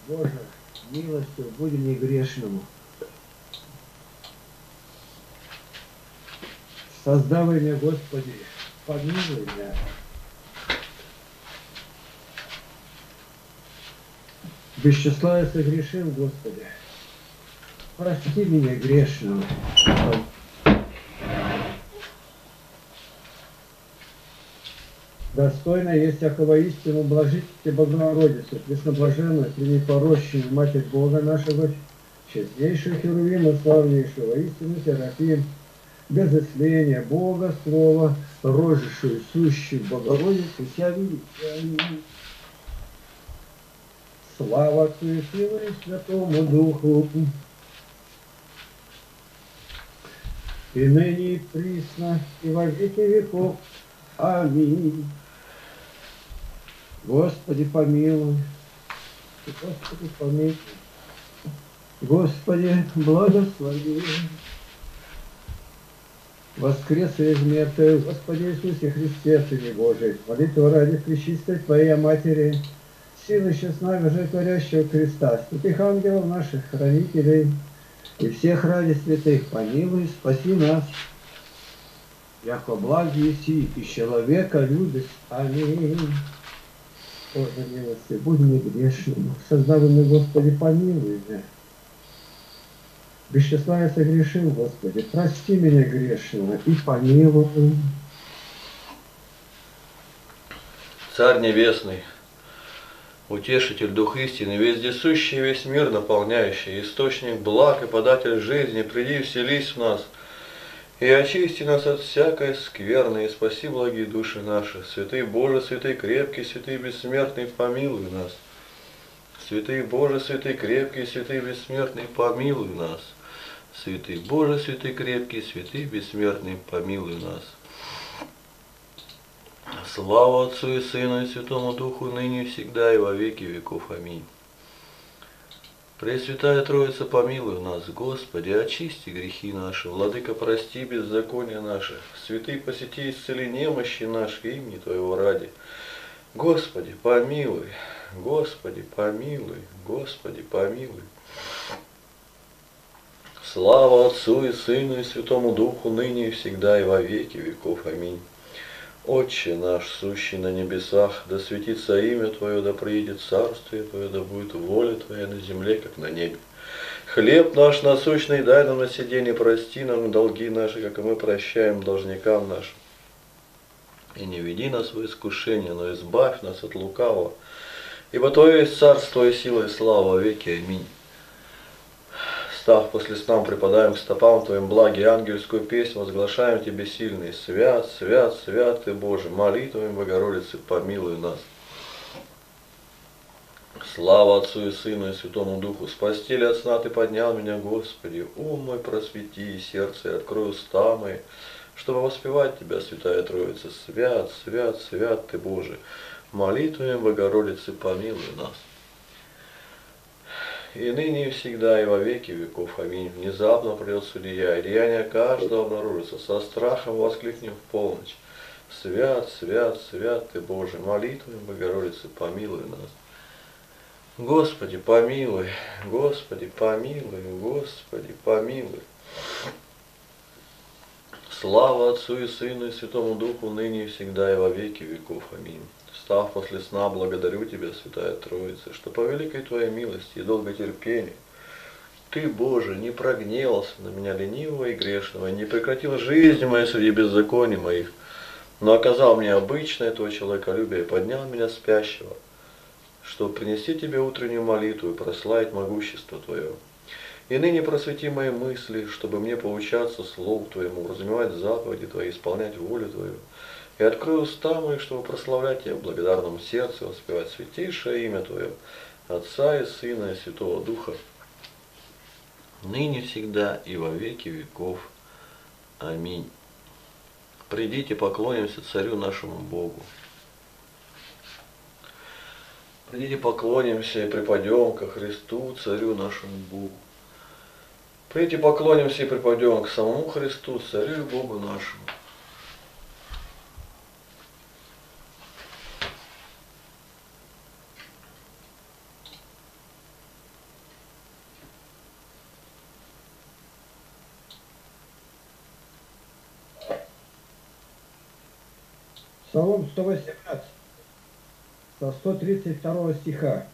Боже, милостью будь мне грешному. Создавай меня, Господи, помилуй меня. Без числа я согрешил, Господи. Прости меня грешного. Достойно есть всякого истину, блажите Богородицу, пресноблаженную, пренепорочную Матерь Бога нашего, честнейшую Херувима, славнейшего истину Серафим, без исления Бога, Слова, рожившую, сущую Богородицу, вся величие. Слава Отцу и Сыну и Святому Духу, и ныне и присно, и во веки веков. Аминь. Господи, помилуй. Господи, помилуй. Господи, благослови. Воскрес из мертвых, Господи Иисусе Христе, Сыне Божий, молитва ради пречистой Твоей Матери, силы честного животворящего креста, святых ангелов наших, хранителей, и всех ради святых помилуй, спаси нас, яко благ еси, и человека любит. Аминь. Боже милости, будь мне грешным, создаванный, Господи, помилуй меня. Без числа я согрешил, Господи, прости меня грешного и помилуй. Царь Небесный, Утешитель, Дух истины, вездесущий, весь мир наполняющий, источник благ и податель жизни, приди, вселись в нас и очисти нас от всякой скверны, и спаси благие души наши. Святый Боже, святый крепкий, святый бессмертный, помилуй нас. Святый Боже, святый крепкий, святый бессмертный, помилуй нас. Святый Боже, святый крепкий, святый бессмертный, помилуй нас. Слава Отцу и Сыну и Святому Духу, ныне и всегда и во веки веков. Аминь. Пресвятая Троица, помилуй нас, Господи, очисти грехи наши, Владыка, прости беззакония наши, святый, посети, исцели немощи наши, имени Твоего ради. Господи, помилуй, Господи, помилуй, Господи, помилуй. Слава Отцу и Сыну и Святому Духу, ныне и всегда и во веки веков. Аминь. Отче наш, сущий на небесах, да светится имя Твое, да приидет царствие Твое, да будет воля Твоя на земле, как на небе. Хлеб наш насущный дай нам на сиденье, прости нам долги наши, как и мы прощаем должникам нашим. И не веди нас в искушение, но избавь нас от лукавого. Ибо Твое есть царство и сила и слава во веки. Аминь. Став после сна, припадаем к стопам Твоим благи, ангельскую песнь возглашаем Тебе сильный. Свят, свят, свят Ты, Боже, молитвами Богородицы помилуй нас. Слава Отцу и Сыну и Святому Духу, с постели от сна Ты поднял меня, Господи, ум мой просвети, и сердце и открой уста мои, чтобы воспевать Тебя, Святая Троица. Свят, свят, свят Ты, Боже, молитвами Богородицы помилуй нас. И ныне и всегда, и во веки веков. Аминь. Внезапно придет судья, и деяния каждого обнаружится. Со страхом воскликнем в полночь. Свят, свят, свят Ты, Боже, молитвами Богородицы помилуй нас. Господи, помилуй, Господи, помилуй, Господи, помилуй. Слава Отцу и Сыну и Святому Духу, ныне и всегда, и во веки веков. Аминь. Встав после сна, благодарю Тебя, Святая Троица, что по великой Твоей милости и долготерпению Ты, Боже, не прогневался на меня ленивого и грешного, не прекратил жизнь мою среди беззаконий моих, но оказал мне обычное Твое человеколюбие и поднял меня спящего, чтобы принести Тебе утреннюю молитву и прославить могущество Твое. И ныне просвети мои мысли, чтобы мне поучаться Слову Твоему, разумевать заповеди Твои, исполнять волю Твою. И открой уста мои, чтобы прославлять Тебя в благодарном сердце, воспевать святейшее имя Твое, Отца и Сына и Святого Духа, ныне всегда и во веки веков. Аминь. Придите, поклонимся Царю нашему Богу. Придите, поклонимся и припадем ко Христу, Царю нашему Богу. Придите, поклонимся и припадем к самому Христу, Царю и Богу нашему. Псалом 118, со 132 стиха.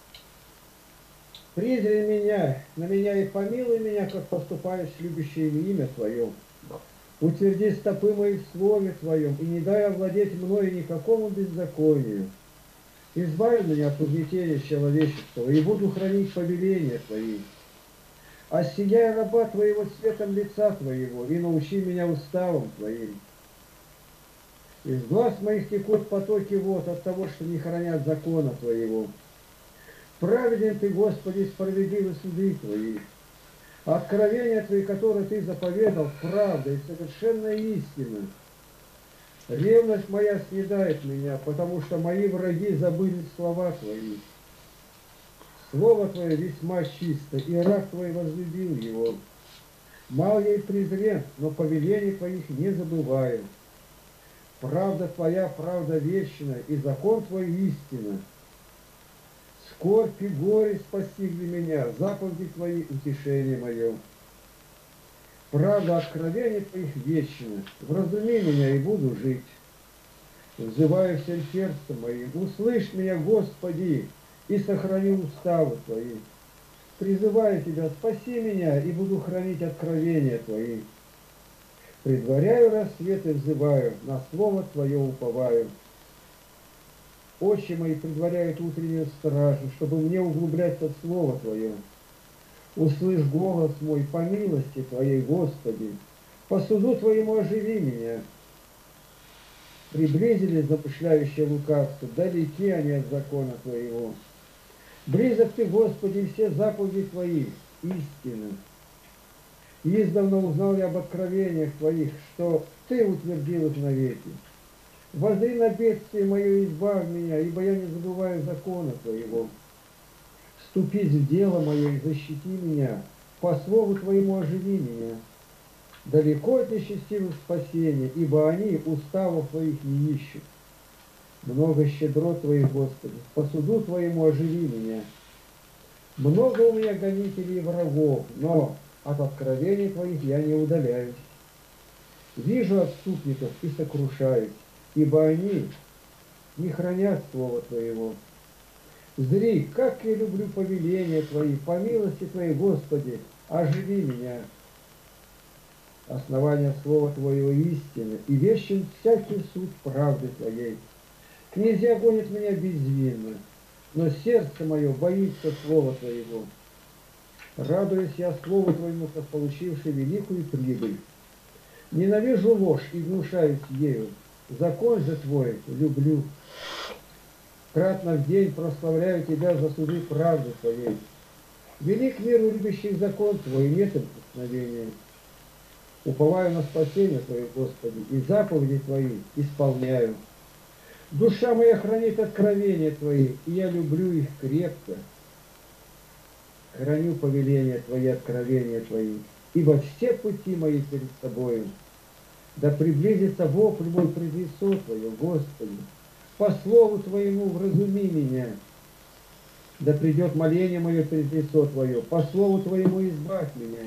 «Призри меня, на меня и помилуй меня, как поступаешь с любящими имя Твое. Утверди стопы мои в слове Твоем, и не дай овладеть мною никакому беззаконию. Избавь меня от угнетения человеческого, и буду хранить повеления Твои. Осияй раба Твоего светом лица Твоего, и научи меня уставам Твоим. Из глаз моих текут потоки вод от того, что не хранят закона Твоего. Праведен Ты, Господи, справедливы суды Твои. Откровения Твои, которые Ты заповедал, правда и совершенная истина. Ревность моя съедает меня, потому что мои враги забыли слова Твои. Слово Твое весьма чисто, и раб Твой возлюбил его. Мал я и презрен, но повелений Твоих не забываю. Правда Твоя, правда вечная, и закон Твой истина. Скорбь и горе постигли меня, заповеди Твои утешение мое. Правда откровения Твоих вечна, вразуми меня, и буду жить. Взываю всем сердцем моим, услышь меня, Господи, и сохрани уставы Твои. Призываю Тебя, спаси меня, и буду хранить откровения Твои. Предваряю рассвет и взываю, на слово Твое уповаю. Очи мои предваряют утреннюю стражу, чтобы мне углубляться в Слово Твое. Услышь голос мой по милости Твоей, Господи, по суду Твоему оживи меня. Приблизились замышляющие лукавство, далеки они от закона Твоего. Близок Ты, Господи, все заповеди Твои, истины. Издавна узнал я об откровениях Твоих, что Ты утвердил их навеки. Воззри на бедствие мое и избавь меня, ибо я не забываю закона Твоего. Вступись в дело мое и защити меня, по слову Твоему оживи меня. Далеко от нечестивых спасения, ибо они уставов Твоих не ищут. Много щедрот Твоих, Господи, по суду Твоему оживи меня. Много у меня гонителей и врагов, но от откровений Твоих я не удаляюсь. Вижу отступников и сокрушаюсь, ибо они не хранят Слова Твоего. Зри, как я люблю повеления Твои, по милости Твоей, Господи, оживи меня. Основание Слова Твоего истины, и вечен всякий суд правды Твоей. Князья гонят меня безвинно, но сердце мое боится Слова Твоего. Радуюсь я Слову Твоему, как получивший великую прибыль. Ненавижу ложь и гнушаюсь ею. Закон же Твой люблю. Кратно в день прославляю Тебя за суды правды Твоей. Велик миру любящих закон Твой, нет им прикосновения. Уповаю на спасение Твое, Господи, и заповеди Твои исполняю. Душа моя хранит откровения Твои, и я люблю их крепко. Храню повеления Твои, откровения Твои, ибо все пути мои перед Тобою. Да приблизится вопль мой пред лицо Твое, Господи. По слову Твоему вразуми меня. Да придет моление мое пред лицо Твое, по слову Твоему избавь меня.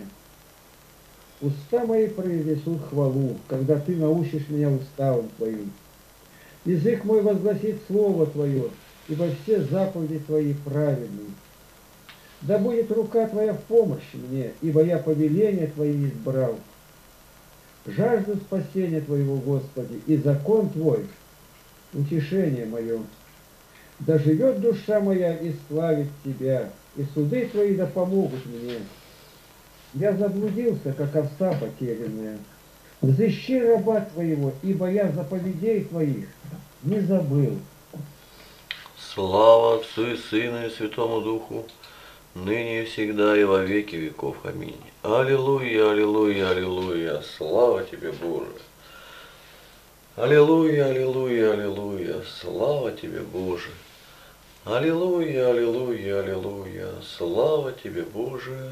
Уста мои произнесут хвалу, когда Ты научишь меня уставам Твоим. Язык мой возгласит Слово Твое, ибо все заповеди Твои праведны. Да будет рука Твоя в помощь мне, ибо я повеления Твои избрал. Жажду спасения Твоего, Господи, и закон Твой — утешение мое. Да живет душа моя и славит Тебя, и суды Твои да помогут мне. Я заблудился, как овца потерянная. Взыщи раба Твоего, ибо я заповедей Твоих не забыл. Слава Отцу и Сыну и Святому Духу, ныне и всегда и во веки веков. Аминь. Аллилуйя, аллилуйя, аллилуйя. Слава Тебе, Боже. Аллилуйя, аллилуйя, аллилуйя. Слава Тебе, Боже. Аллилуйя, аллилуйя, аллилуйя. Слава Тебе, Боже.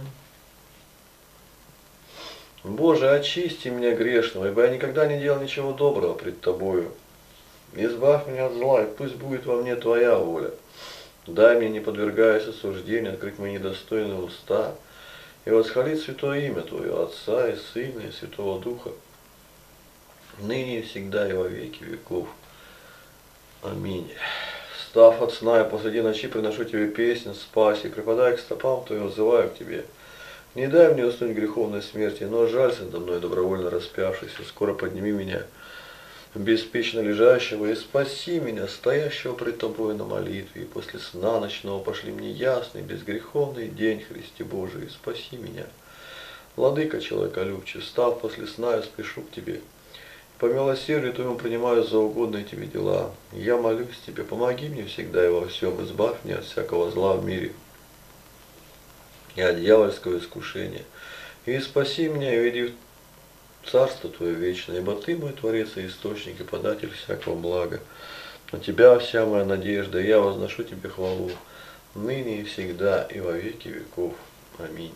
Боже, очисти меня грешного, ибо я никогда не делал ничего доброго пред Тобою. Избавь меня от зла, и пусть будет во мне Твоя воля. Дай мне, не подвергаясь осуждению, открыть мои недостойные уста и восхвалить святое имя Твое, Отца и Сына и Святого Духа, ныне и всегда и во веки веков. Аминь. Встав от сна, я посреди ночи приношу тебе песнь, спаси, припадая к стопам твоим, взываю к тебе. Не дай мне уснуть греховной смерти, но жалься надо мной, добровольно распявшийся, скоро подними меня, беспечно лежащего, и спаси меня, стоящего пред тобой на молитве, и после сна ночного пошли мне ясный, безгреховный день, Христе Божий, спаси меня. Владыка человеколюбче, встав после сна, я спешу к тебе. По милосердию твоему принимаю за угодные тебе дела. Я молюсь тебе, помоги мне всегда и во всем, избавь меня от всякого зла в мире и от дьявольского искушения. И спаси меня и веди в Царство Твое вечное, ибо Ты мой Творец и Источник и Податель всякого блага. На Тебя вся моя надежда, и я возношу Тебе хвалу, ныне и всегда, и во веки веков. Аминь.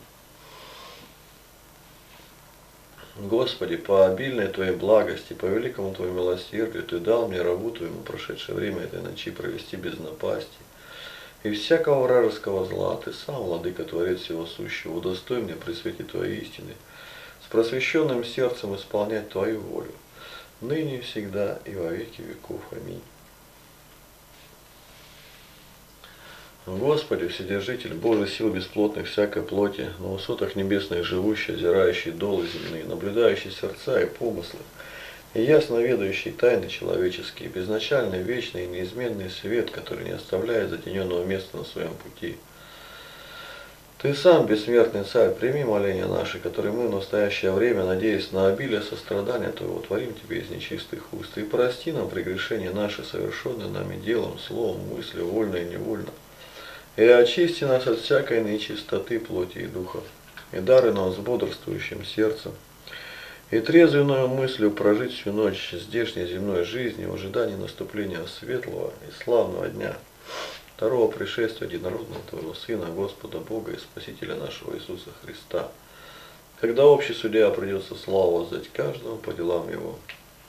Господи, по обильной Твоей благости, по великому Твоему милосердию, Ты дал мне, рабу Твоему, прошедшее время этой ночи провести без напасти и всякого вражеского зла. Ты сам, Владыка, Творец всего сущего, удостой мне при свете Твоей истины, с просвещенным сердцем исполнять Твою волю, ныне и всегда, и во веки веков. Аминь. Господи, Вседержитель, Божий сил бесплотных всякой плоти, на высотах небесных живущий, озирающий долы земные, наблюдающий сердца и помыслы, и ясно ведающий тайны человеческие, безначальный, вечный и неизменный свет, который не оставляет затененного места на своем пути. Ты сам, бессмертный Царь, прими моления наши, которые мы в настоящее время, надеясь на обилие сострадания Твоего, творим Тебе из нечистых уст, и прости нам прегрешения наши, совершенные нами делом, словом, мыслью, вольно и невольно. И очисти нас от всякой нечистоты плоти и духа, и дары нам с бодрствующим сердцем, и трезвенную мыслью прожить всю ночь здешней земной жизни в ожидании наступления светлого и славного дня, второго пришествия единородного Твоего Сына, Господа Бога и Спасителя нашего Иисуса Христа, когда общий судья придется славу воздать каждому по делам его.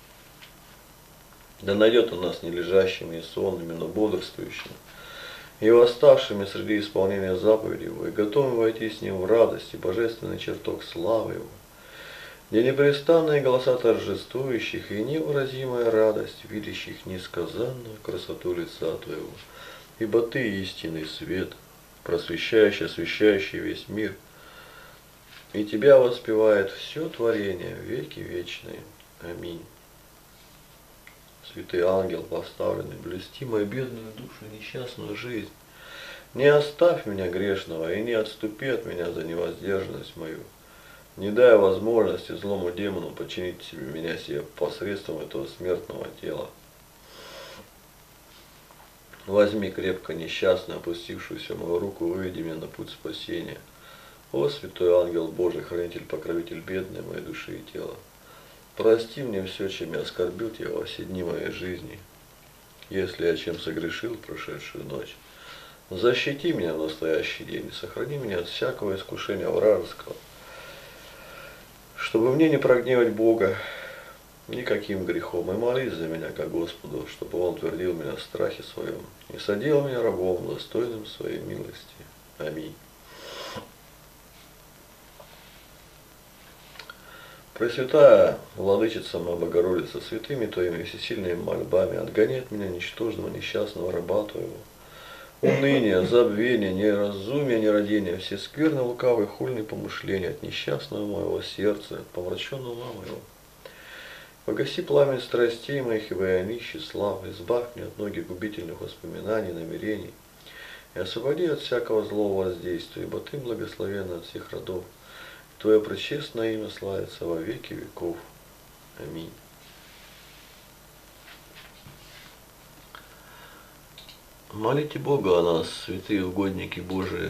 Да найдет он нас не лежащими и сонными, но бодрствующими, и восставшими среди исполнения заповедей Его, и готовым войти с Ним в радость и божественный чертог славы Его, где непрестанные голоса торжествующих и невыразимая радость, видящих несказанную красоту лица Твоего, ибо Ты истинный свет, просвещающий, освещающий весь мир, и Тебя воспевает все творение в веки вечные. Аминь. Святый ангел поставленный, блюсти мою бедную душу и несчастную жизнь. Не оставь меня грешного и не отступи от меня за невоздержанность мою. Не дай возможности злому демону подчинить меня себе посредством этого смертного тела. Возьми крепко несчастную, опустившуюся мою руку, выведи меня на путь спасения. О, святой ангел Божий, хранитель, покровитель бедной моей души и тела. Прости мне все, чем я оскорбил Тебя во все дни моей жизни, если я чем согрешил в прошедшую ночь. Защити меня в настоящий день и сохрани меня от всякого искушения вражеского, чтобы мне не прогневать Бога никаким грехом, и молись за меня ко Господу, чтобы Он твердил меня в страхе своем и соделал меня рабом, достойным своей милости. Аминь. Пресвятая Владычица моя Богородица, святыми Твоими всесильными мольбами отгони от меня ничтожного несчастного раба Твоего. Уныние, забвение, неразумие, нерадение, все скверные, лукавые, хульные помышления от несчастного моего сердца, от помраченного ума моего. Погаси пламя страстей моих, ибо я нищий слав, избавь меня от многих губительных воспоминаний, намерений, и освободи от всякого злого воздействия, ибо Ты благословенна от всех родов. Твое пречестное имя славится во веки веков. Аминь. Молите Бога о нас, святые угодники Божии,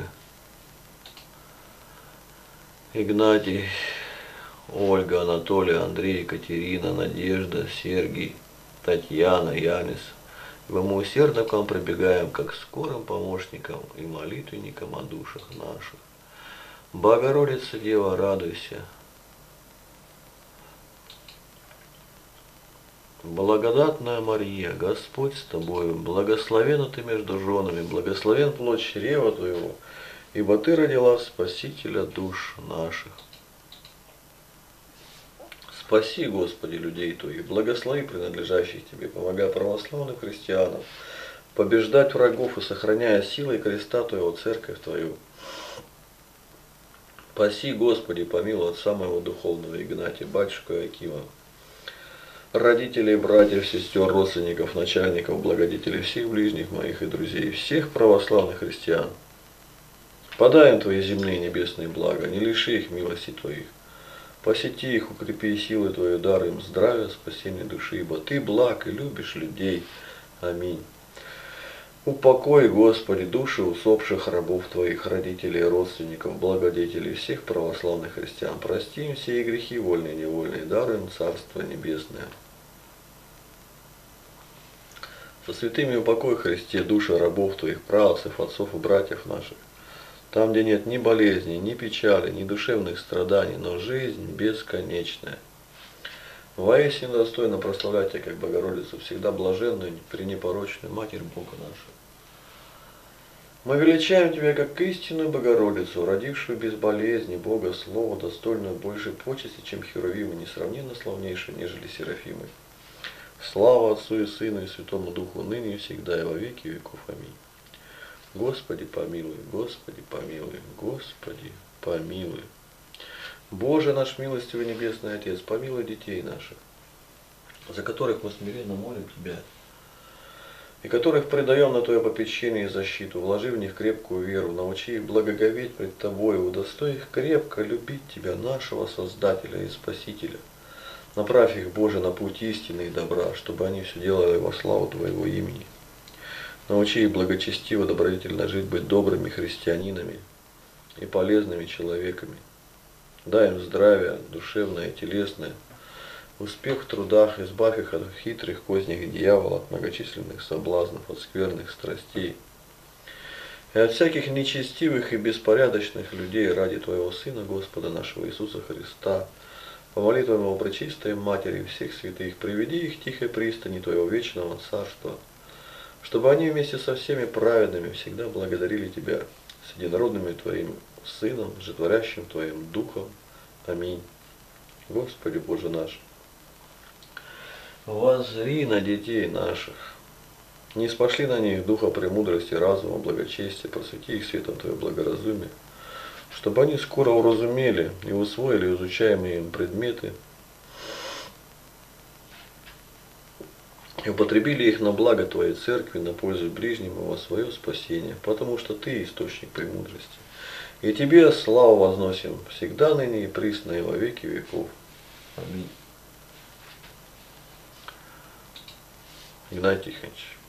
Игнатий, Ольга, Анатолий, Андрей, Екатерина, Надежда, Сергий, Татьяна, Янис. Ибо мы усердно к вам прибегаем, как скорым помощникам и молитвенникам о душах наших. Богородица Дева, радуйся. Благодатная Мария, Господь с тобою, благословенна ты между женами, благословен плод чрева твоего, ибо ты родила Спасителя душ наших. Спаси, Господи, людей Твоих, благослови принадлежащих Тебе, помогай православным христианам побеждать врагов и сохраняя силой креста Твоего церковь Твою. Спаси, Господи, помилуй от самого духовного Игнатия, батюшку Иакима, родителей, братьев, сестер, родственников, начальников, благодетелей, всех ближних моих и друзей, всех православных христиан. Подай им Твои земные небесные блага, не лиши их милости Твоих. Посети их, укрепи силы Твоей, дай им здравия, спасение души, ибо Ты благ и любишь людей. Аминь. Упокой, Господи, души усопших рабов Твоих, родителей, родственников, благодетелей, всех православных христиан. Прости им все их грехи, вольные и невольные, даруй им Царство Небесное. Со святыми упокой, Христе, души рабов Твоих, праотцев, отцов и братьев наших. Там, где нет ни болезни, ни печали, ни душевных страданий, но жизнь бесконечная. Воистину достойно прославлять Тебя, как Богородицу, всегда блаженную, пренепорочную Матерь Бога нашего. Мы величаем Тебя, как истинную Богородицу, родившую без болезни Бога Слово, достойную большей почести, чем Херувимы, несравненно славнейшую, нежели Серафимы. Слава Отцу и Сыну и Святому Духу, ныне и всегда и во веки веков. Аминь. Господи помилуй, Господи помилуй, Господи помилуй. Боже наш милостивый Небесный Отец, помилуй детей наших, за которых мы смиренно молим Тебя, и которых предаем на Твое попечение и защиту, вложи в них крепкую веру, научи их благоговеть пред Тобой, удостой их крепко любить Тебя, нашего Создателя и Спасителя. Направь их, Боже, на путь истины и добра, чтобы они все делали во славу Твоего имени. Научи их благочестиво, добродетельно жить, быть добрыми христианинами и полезными человеками. Дай им здравие, душевное и телесное, успех в трудах, избавь их от хитрых козней дьявола, от многочисленных соблазнов, от скверных страстей и от всяких нечестивых и беспорядочных людей ради Твоего Сына, Господа нашего Иисуса Христа. По молитвам Его Пречистой Матери всех святых, приведи их к тихой пристани Твоего вечного Царства, чтобы они вместе со всеми праведными всегда благодарили Тебя с единородным Твоим Сыном, животворящим Твоим Духом. Аминь. Господи Боже наш, воззри на детей наших, не спошли на них духа премудрости, разума, благочестия, просвети их светом Твоего благоразумия, чтобы они скоро уразумели и усвоили изучаемые им предметы и употребили их на благо Твоей Церкви, на пользу ближним и во свое спасение, потому что Ты источник премудрости. И Тебе славу возносим всегда, ныне и присно, и во веки веков. Аминь. Игнатий Тихонович,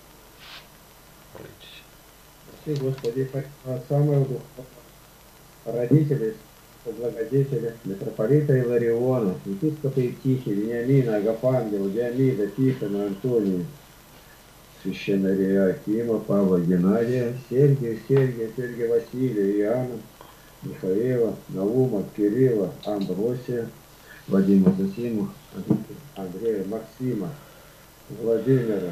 молитесь. Спаси, Господи, от самого духа, родителей, благодетеля, митрополита Илариона, епископа Евтихия, Вениамина, Агафангела, Диамида, Тихона, Антония, священнория Акима, Павла, Геннадия, Сергия Василия, Иоанна, Михаила, Наума, Кирилла, Амбросия, Вадима Зосима, Андрея, Максима, Владимира,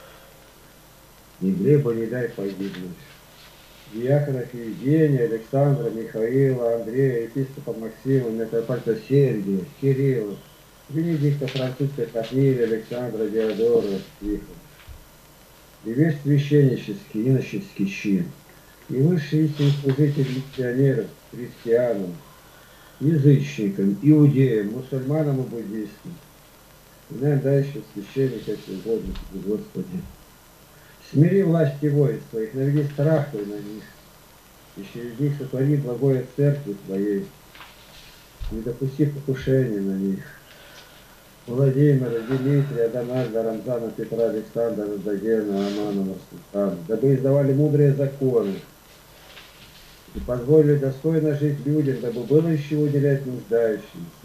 и Глеба не дай погибнуть. Диаконов Евгения, Александра, Михаила, Андрея, епископа Максима, митрополита Сергия, Кирилла, Венедикта Французская, Корнилия, Александра, Диодора, Тихона. И весь священнический, иноческий чин, и высшие истинные служители миссионеров, христианам, язычникам, иудеям, мусульманам и буддистам, и нам дальше священников и угодников, Господи. Смири власти воинств Твоих, наведи страх Твой на них, и через них сотвори благое церкви Твоей, не допусти покушения на них. Владимира, Дмитрия, Дональда, Рамзана, Петра, Александра, Дагена, Амана, Марсултана, дабы издавали мудрые законы и позволили достойно жить людям, дабы было из чего уделять нуждающимся.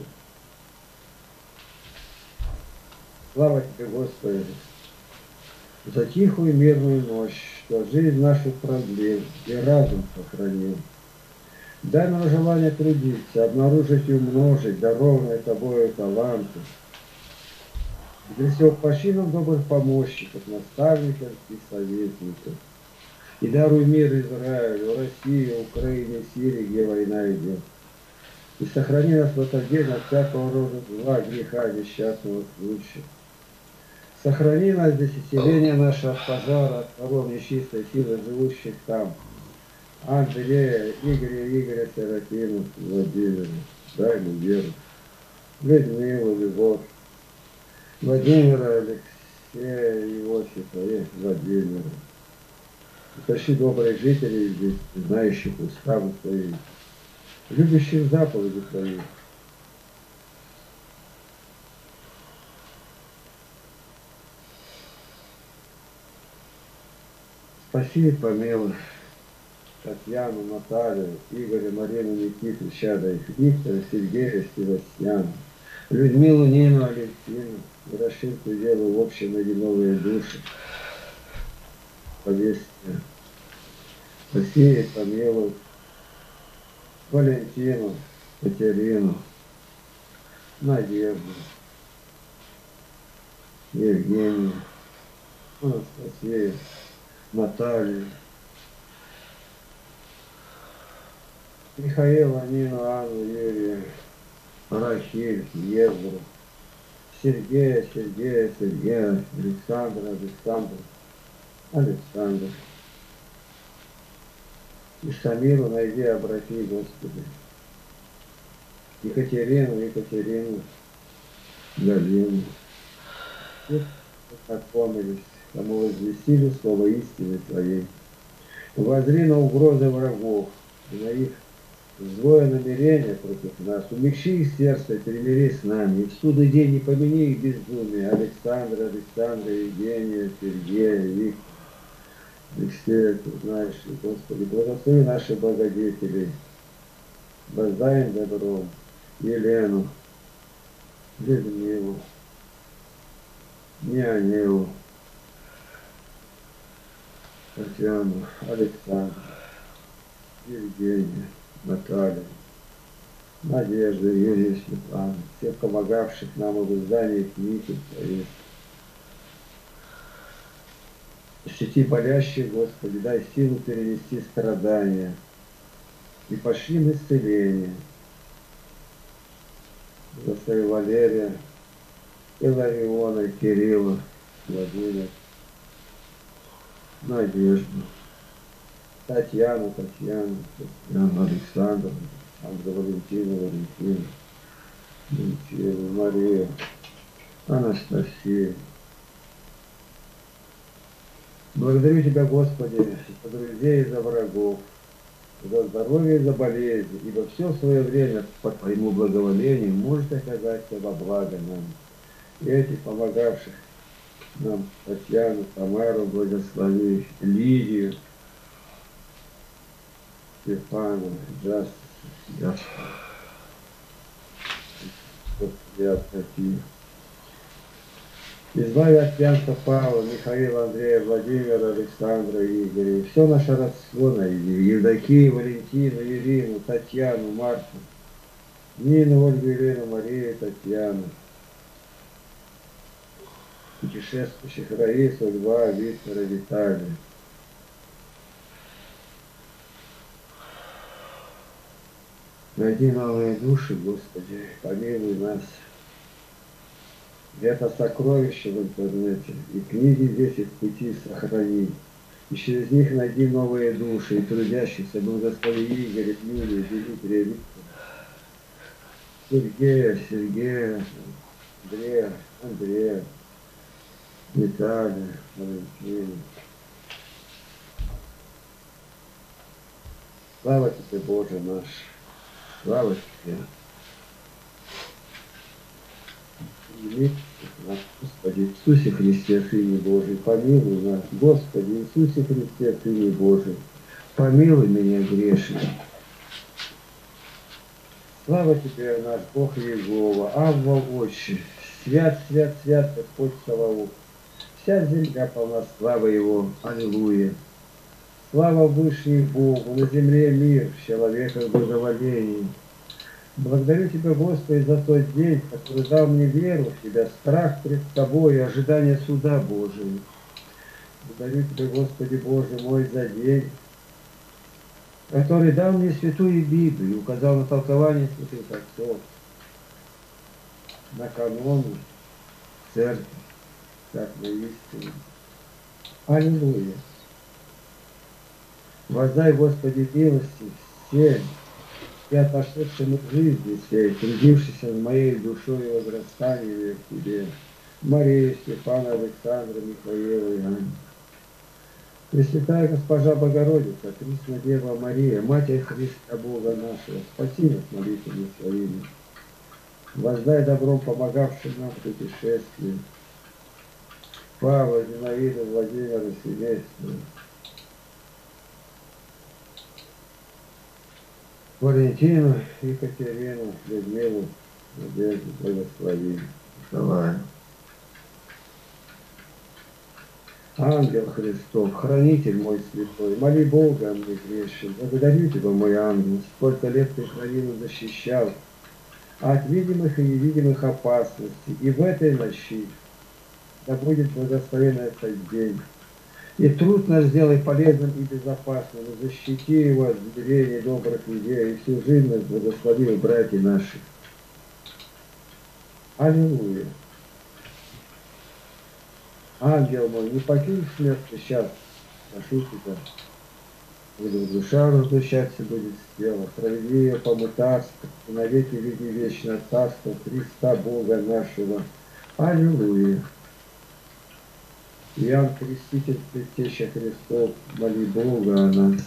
Слава Тебе, Господи, за тихую мирную ночь, что жизнь наших проблем и разум сохранил. Дай нам желание трудиться, обнаружить и умножить дарованные Тобою таланты. Для всего пошли нам добрых помощников, наставников и советников. И даруй мир Израилю, России, Украине, Сирии, где война идет. И сохрани нас в этот день от всякого рода зла, греха, несчастного случая. Сохрани нас до исцеления нашего от пожара, от воров нечистой силы, живущих там. Андрея, Игоря, Серафиму, Владимира, дай ему веру. Людмилу, Любовь, Владимира, Алексея, Иосифа и Владимира. Утащи добрых жителей здесь, знающих уставы твои, любящих заповеди твои. Спаси и помилуй Татьяну, Наталью, Игоря, Марину, Никиту, Чада, их, Виктора, Сергея, Севастьяна, Людмилу, Нину, Алексину, и расширку делу в общем на новые души. Повесьте. Спаси и помилуй Валентину, Катерину, Надежду, Евгению, Анастасию, Наталью, Михаила, Нину, Анну, Юрия, Рахиль, Еву, Сергея, Александра. И Самиру найди, обрати, Господи. Екатерину, Галину. Все познакомились, кому возвестили слово истины Твоей. Возри на угрозы врагов и на их злое намерение против нас. Умягчи их сердце, примирись с нами. И в судный день не помяни их безумие. Александра, Евгения, Сергея, Виктора, Алексея, Ты знаешь, Господи, благослови наших благодетелей. Воздай им добром. Елену, Людмилу, Неонилу, Татьяну, Александру, Евгения, Наталью, Надежду, Юрия, Светлану, всех помогавших нам в издании книги Твоей. Ощути болящих, Господи, дай силу перенести страдания и пошли в исцеление. Благослови Валерия, Илариона, Кирилла, Владимира, Надежду, Татьяну, Александру, Валентину, Марию, Анастасию. Благодарю Тебя, Господи, за друзей и за врагов, за здоровье и за болезни, ибо все в свое время по Твоему благоволению может оказаться во благо нам. И этих помогавших нам Татьяну, Тамару благослови, Лидию, Стефану, Господи, отпусти. Избави от пьянства Павла, Михаила, Андрея, Владимира, Александра, Игоря. И все наше родство найди. Евдокию, Валентину, Ирину, Татьяну, Марту, Нину, Ольгу, Елену, Марию, Татьяну. Путешествующих Раису, Льва, Виктора, Виталия. Найди новые души, Господи, помилуй нас. Это сокровище в интернете, и книги 10 путей сохрани. И через них найди новые души, и трудящихся благослови Игоря, Юлию, Дмитрия, Виктора, Сергея, Андрея, Виталия, Валентина. Слава Тебе, Боже наш! Слава Тебе! Господи Иисусе Христе, Сыне Божий, помилуй нас. Господи Иисусе Христе, Сыне Божий, помилуй меня грешный. Слава Тебе, наш Бог Иегова, Авва Отче, свят, свят, свят, Господь Саваоф. Вся земля полна славы Его. Аллилуйя. Слава Вышней Богу, на земле мир, в человеках благоволение. Благодарю Тебя, Господи, за тот день, который дал мне веру в Тебя, страх пред Тобой и ожидание суда Божьего. Благодарю Тебя, Господи Боже мой, за день, который дал мне святую Библию, указал на толкование святых отцов, на каноны церкви, как на истину. Аллилуйя! Воздай, Господи, милости всем и отошедшим от жизни сей, трудившимся над моей душой и возрастанием к Тебе, Мария, Степана, Александра, Михаила и Анна. Пресвятая Госпожа Богородица, Пресная Дева Мария, Матерь Христа Бога нашего, спаси нас молитвами своими. Воздай добром помогавшим нам в путешествии. Павла, Зинаида, Владимира, семейства. Валентину, Екатерину, Людмилу, Надежду, благослови. Давай. Ангел Христов, хранитель мой святой, моли Бога мне грешен. Благодарю Тебя, мой ангел, сколько лет Ты хранил и защищал от видимых и невидимых опасностей. И в этой ночи да будет благословен этот день. И труд наш сделай полезным и безопасным, и защити его от зверей добрых людей, и всю жизнь нас благослови, братья наши. Аллилуйя! Ангел мой, не покинь смерть сейчас, прошу Тебя. Будет душа разлучаться будет с телом, проведи ее по мытарству, и навеки веди вечное царство Христа Бога нашего. Аллилуйя! Иоанн Креститель, Предтеча Христов, моли Бога о нас.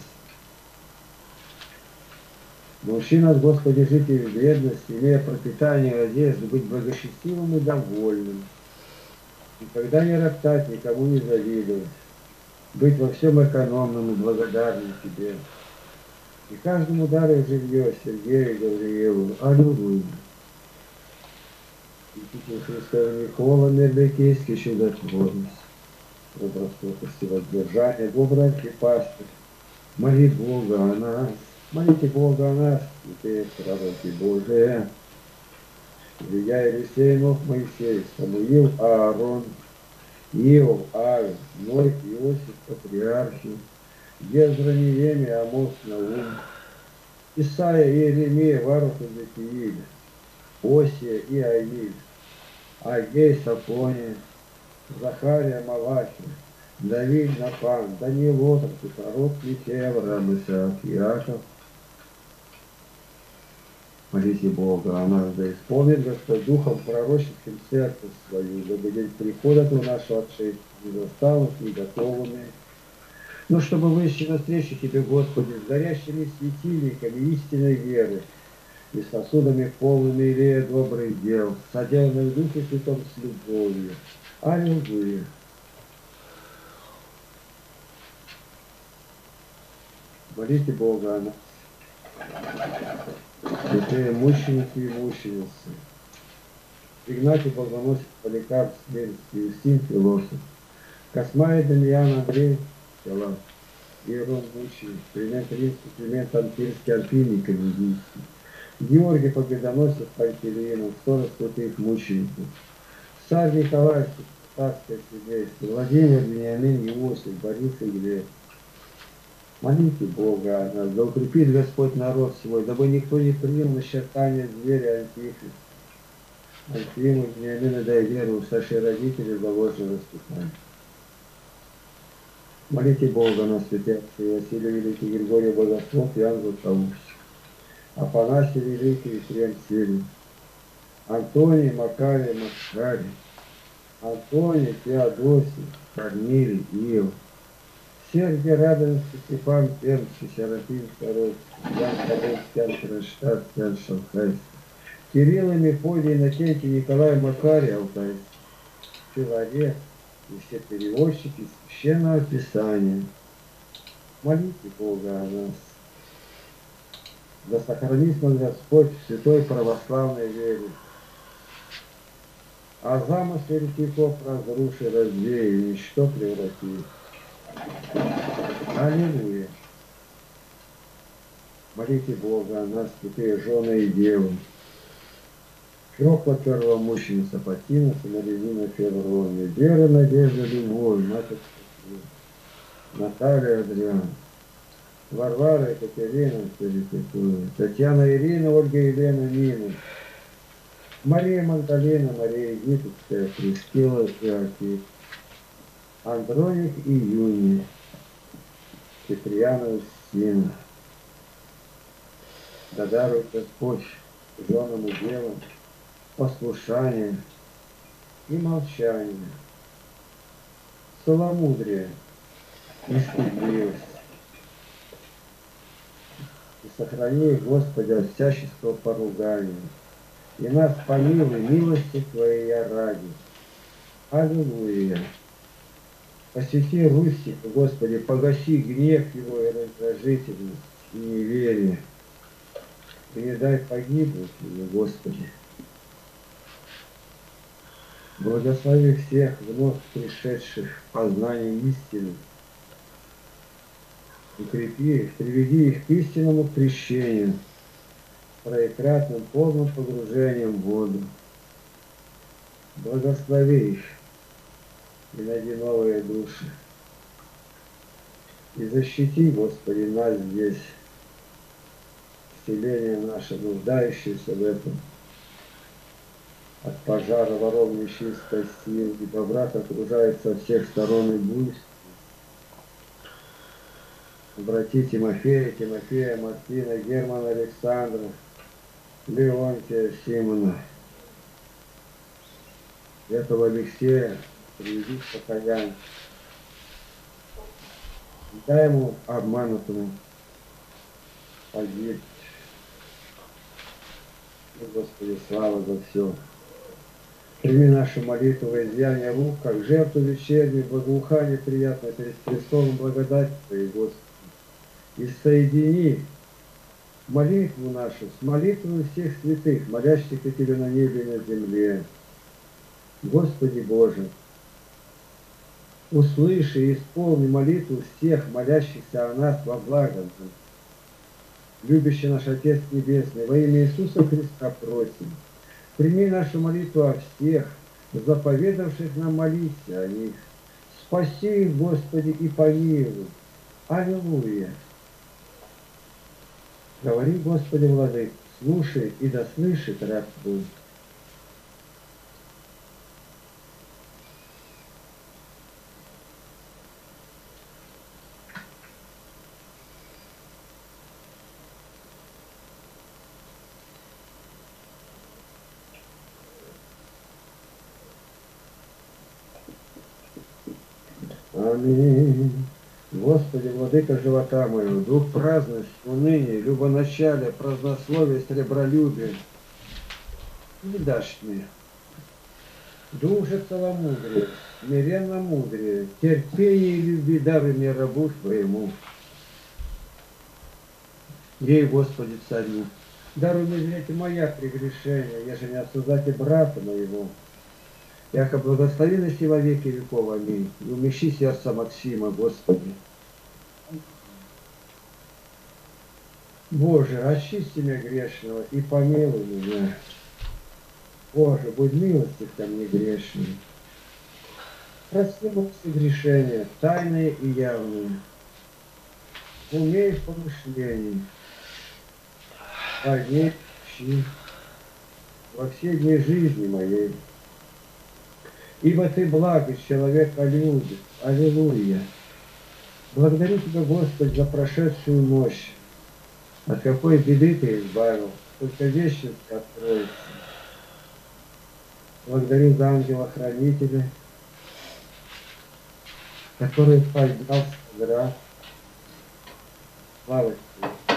Научи нас, Господи, жить в бедности, имея пропитание и одежду, быть благочестивым и довольным. Никогда не роптать, никому не завидовать. Быть во всем экономным и благодарным Тебе. И каждому даруй жилье Сергею и Гавриилу. Аллилуйя. Святитель Христов Никола, Мерликийский чудотворец. Добростойкости, воздержания, добрый архипастырь. Моли Бога о нас. Молите Бога о нас, святые пророки Божии. Илья, Елисей, Нох, Моисей, Самуил, Аарон, Иов, Авел, Ной, Иосиф, Патриархи, Ездра, Неемия, Амос, Наум, Исаия, Иеремия, Варух, Иезекииль, Осия и Аиль, Агей, Сафония, Захария, Малахия, Давид, Нафан, Даниил, Отрок, пророк Михей, Авраам, Исаак, Иаков. Молите Бога о нас, да исполнит Господь Духом пророческим церковь свою, дабы день прихода у нашего отшествия не застал их не готовыми. Но чтобы выйти навстречу Тебе, Господи, с горящими светильниками истинной веры и сосудами полными илея добрых дел, соделанных в Духе Святом с любовью. Аллилуйя! Молите Бога о нас. Святые мученики и мученицы, Игнатий Богоносец, Поликарп, Смельский, Юстин, Философ, Космай, Дамьян, Андрей, Филат, Иерон Мученик, Климент Римский, Климент Ампирский, Альпиний, Каледийский, Георгий Победоносец, Пантелеинов, 40 святых мучеников, Царь Николай, Царское семейство, Владимир, Вениамин, Иосиф, Борис и Глеб. Молите Бога о нас, да укрепит Господь народ свой, дабы никто не принял начертания зверя Антихриста. Антиму, Вениамина, дай веру, Саши родители за ложное воспитание. Молите Бога о нас, святые отцы, Василий Великий, Григорий Богослов, Иоанн Златоуст, Афанасий Великий, Ефрем Сильный, Антоний, Макарий, Макарий, Антоний, Феодосий, Корнилий, Иов, Сергий Радонский, Степан Пермский, Серафим Второй, Ян Кабельский, Ян Кронштадт, Ян Шанхайский, Кирилл и Мефодий, Иннокентий, Николай, Макарий, Алтайский, Филарет и все переводчики Священного Писания. Молите Бога о нас. Да сохранит нас Господь в святой православной вере. А замысл еретиков разруши, развей, и ничто преврати. Аллилуйя! Молите Бога о нас, святые жены и девы. Феокла первомученица Патина, Самарянина Феврония, Вера, Надежда, Любовь, Матерь Наталья Адриан, Варвара, Екатерина, Татьяна, Ирина, Ольга, Елена, Нина, Мария Магдалина, Мария Египетская, Прескила, Иоаким, Андроник и Юния, Киприянов, Сина. Да дарует Господь женам и девам послушание и молчание, целомудрие и стыдливость. И сохрани их, Господи, от всяческого поругания. И нас помилуй милости Твоей ради. Аллилуйя. Посети Руси, Господи, погаси гнев его и раздражительность, и неверие. И не дай погибнуть ему, Господи. Благослови всех вновь пришедших в познание истины. Укрепи их, приведи их к истинному крещению, троекратным полным погружением в воду. Благослови их и найди новые души. И защити, Господи, нас здесь, селение наше, нуждающееся в этом, от пожара, воров, нечистой сил, и враг окружает со всех сторон и буйств. Обрати Тимофея, Мартина, Германа, Александра, Леонтия, Симона, этого Алексея, приведи к покаянию. Дай ему обманутому погибнуть. Господи, слава за все. Прими нашу молитву во изъятие рук, как жертву вечернюю, благоухание приятное перед Христом, благодать Твоей, Господи. И соедини молитву нашу с молитвой всех святых, молящихся Тебе на небе и на земле. Господи Боже, услыши и исполни молитву всех, молящихся о нас во благо. Любящий наш Отец Небесный, во имя Иисуса Христа просим, прими нашу молитву о всех, заповедавших нам молиться о них. Спаси их, Господи, и помилуй. Аллилуйя. Говори, Господи, Владык, слушай, и да слышит раб Твой. Аминь. Господи, Владыка живота моего, дух праздности, уныния, любоначалия, празднословия, сребролюбия, не дашь мне. Дух же целомудрия, смиренно мудрее, терпение и любви даруй мне рабу Твоему. Ей, Господи, царю, даруй мне зреть моя прегрешения, еже не осуждайте брата моего. Яко благословенности во веки веков, аминь. И умещи сердце Максима, Господи. Боже, очисти меня грешного и помилуй меня. Боже, будь милостив ко мне грешным. Прости мои грешения, тайные и явные. Умей в помышлении. Поверь, щи во все дни жизни моей. Ибо Ты благо человека любит. Аллилуйя. Благодарю Тебя, Господь, за прошедшую ночь. От какой беды Ты избавил, только вечность откроется. Благодарю за ангела-хранителя, который поднял град. Слава Тебе.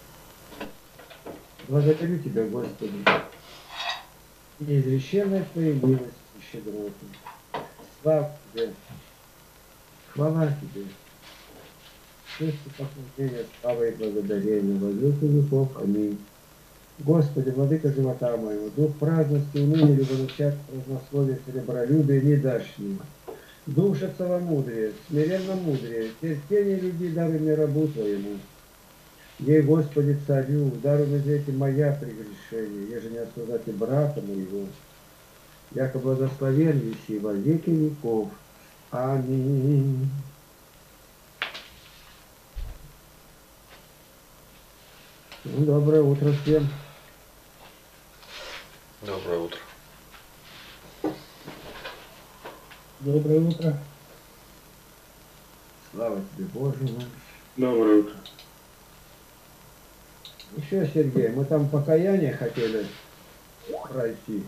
Благодарю Тебя, Господи, неизреченной Твоей милости и щедроты. Слава Тебе, хвала Тебе, честь и поклонение, слава и благодарение во веки веков. Аминь. Господи, Владыка живота моего, дух праздности, уныния, любоначалия, празднословия, сребролюбия не дашь мне. Душа целомудрия, смиренно мудрее, терпение любви даруй мне рабу Твоему. Ей, Господи, царю, даруй мне за эти моя прегрешения, еже не осуждать и брата моего. Яко благословен веси во веки веков. Аминь. Ну, доброе утро всем. Доброе утро. Доброе утро. Слава тебе, Боже наш. Доброе утро. Еще, Сергей, мы там покаяние хотели пройти.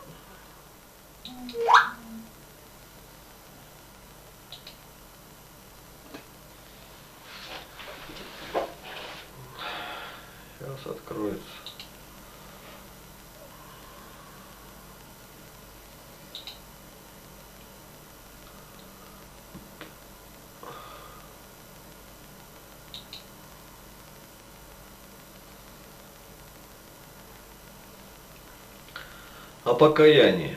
Сейчас откроется. О покаянии.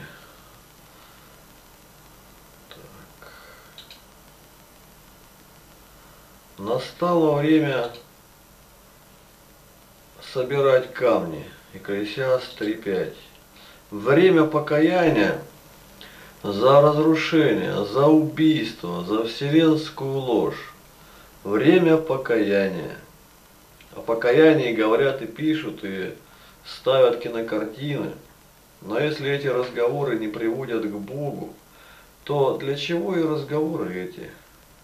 Так. Настало время собирать камни. Екклесиаст 3:5. Время покаяния за разрушение, за убийство, за вселенскую ложь. Время покаяния. О покаянии говорят и пишут, и ставят кинокартины. Но если эти разговоры не приводят к Богу, то для чего и разговоры эти?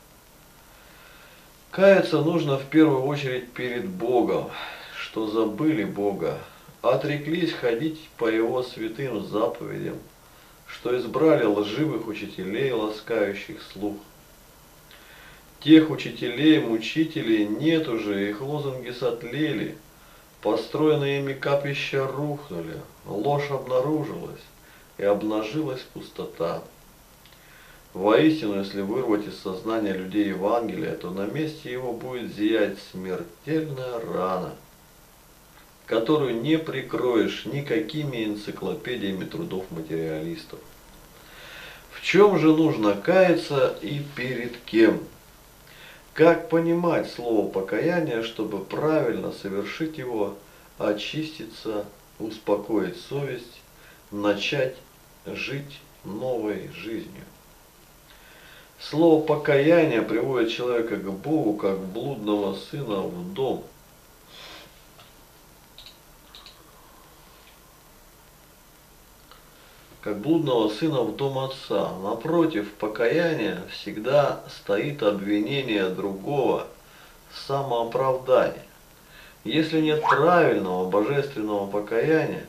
Каяться нужно в первую очередь перед Богом, что забыли Бога, отреклись ходить по Его святым заповедям, что избрали лживых учителей, ласкающих слух. Тех учителей, мучителей нет уже, их лозунги сотлели, построенные ими капища рухнули, ложь обнаружилась, и обнажилась пустота. Воистину, если вырвать из сознания людей Евангелие, то на месте его будет зиять смертельная рана, которую не прикроешь никакими энциклопедиями трудов материалистов. В чем же нужно каяться и перед кем? Как понимать слово покаяние, чтобы правильно совершить его, очиститься, успокоить совесть, начать жить новой жизнью? Слово покаяние приводит человека к Богу, как блудного сына в дом. Как блудного сына в дом отца. Напротив покаяния всегда стоит обвинение другого, самооправдание. Если нет правильного божественного покаяния,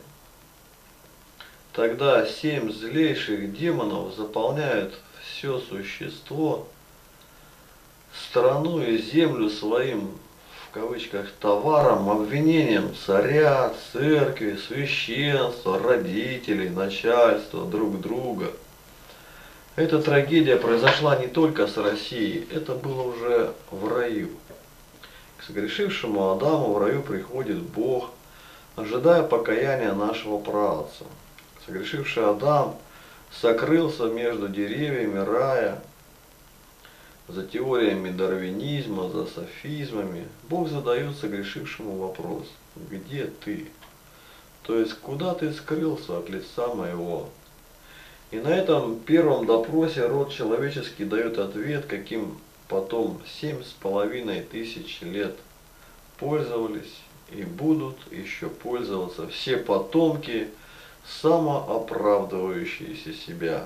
тогда 7 злейших демонов заполняют все существо, страну и землю своим, в кавычках, товаром, обвинением царя, церкви, священства, родителей, начальства, друг друга. Эта трагедия произошла не только с Россией, это было уже в раю. К согрешившему Адаму в раю приходит Бог, ожидая покаяния нашего праотца. Согрешивший Адам сокрылся между деревьями рая, за теориями дарвинизма, за софизмами. Бог задает согрешившему вопрос: где ты? То есть, куда ты скрылся от лица моего? И на этом первом допросе род человеческий дает ответ, каким потом 7500 лет пользовались и будут еще пользоваться все потомки, самооправдывающиеся себя.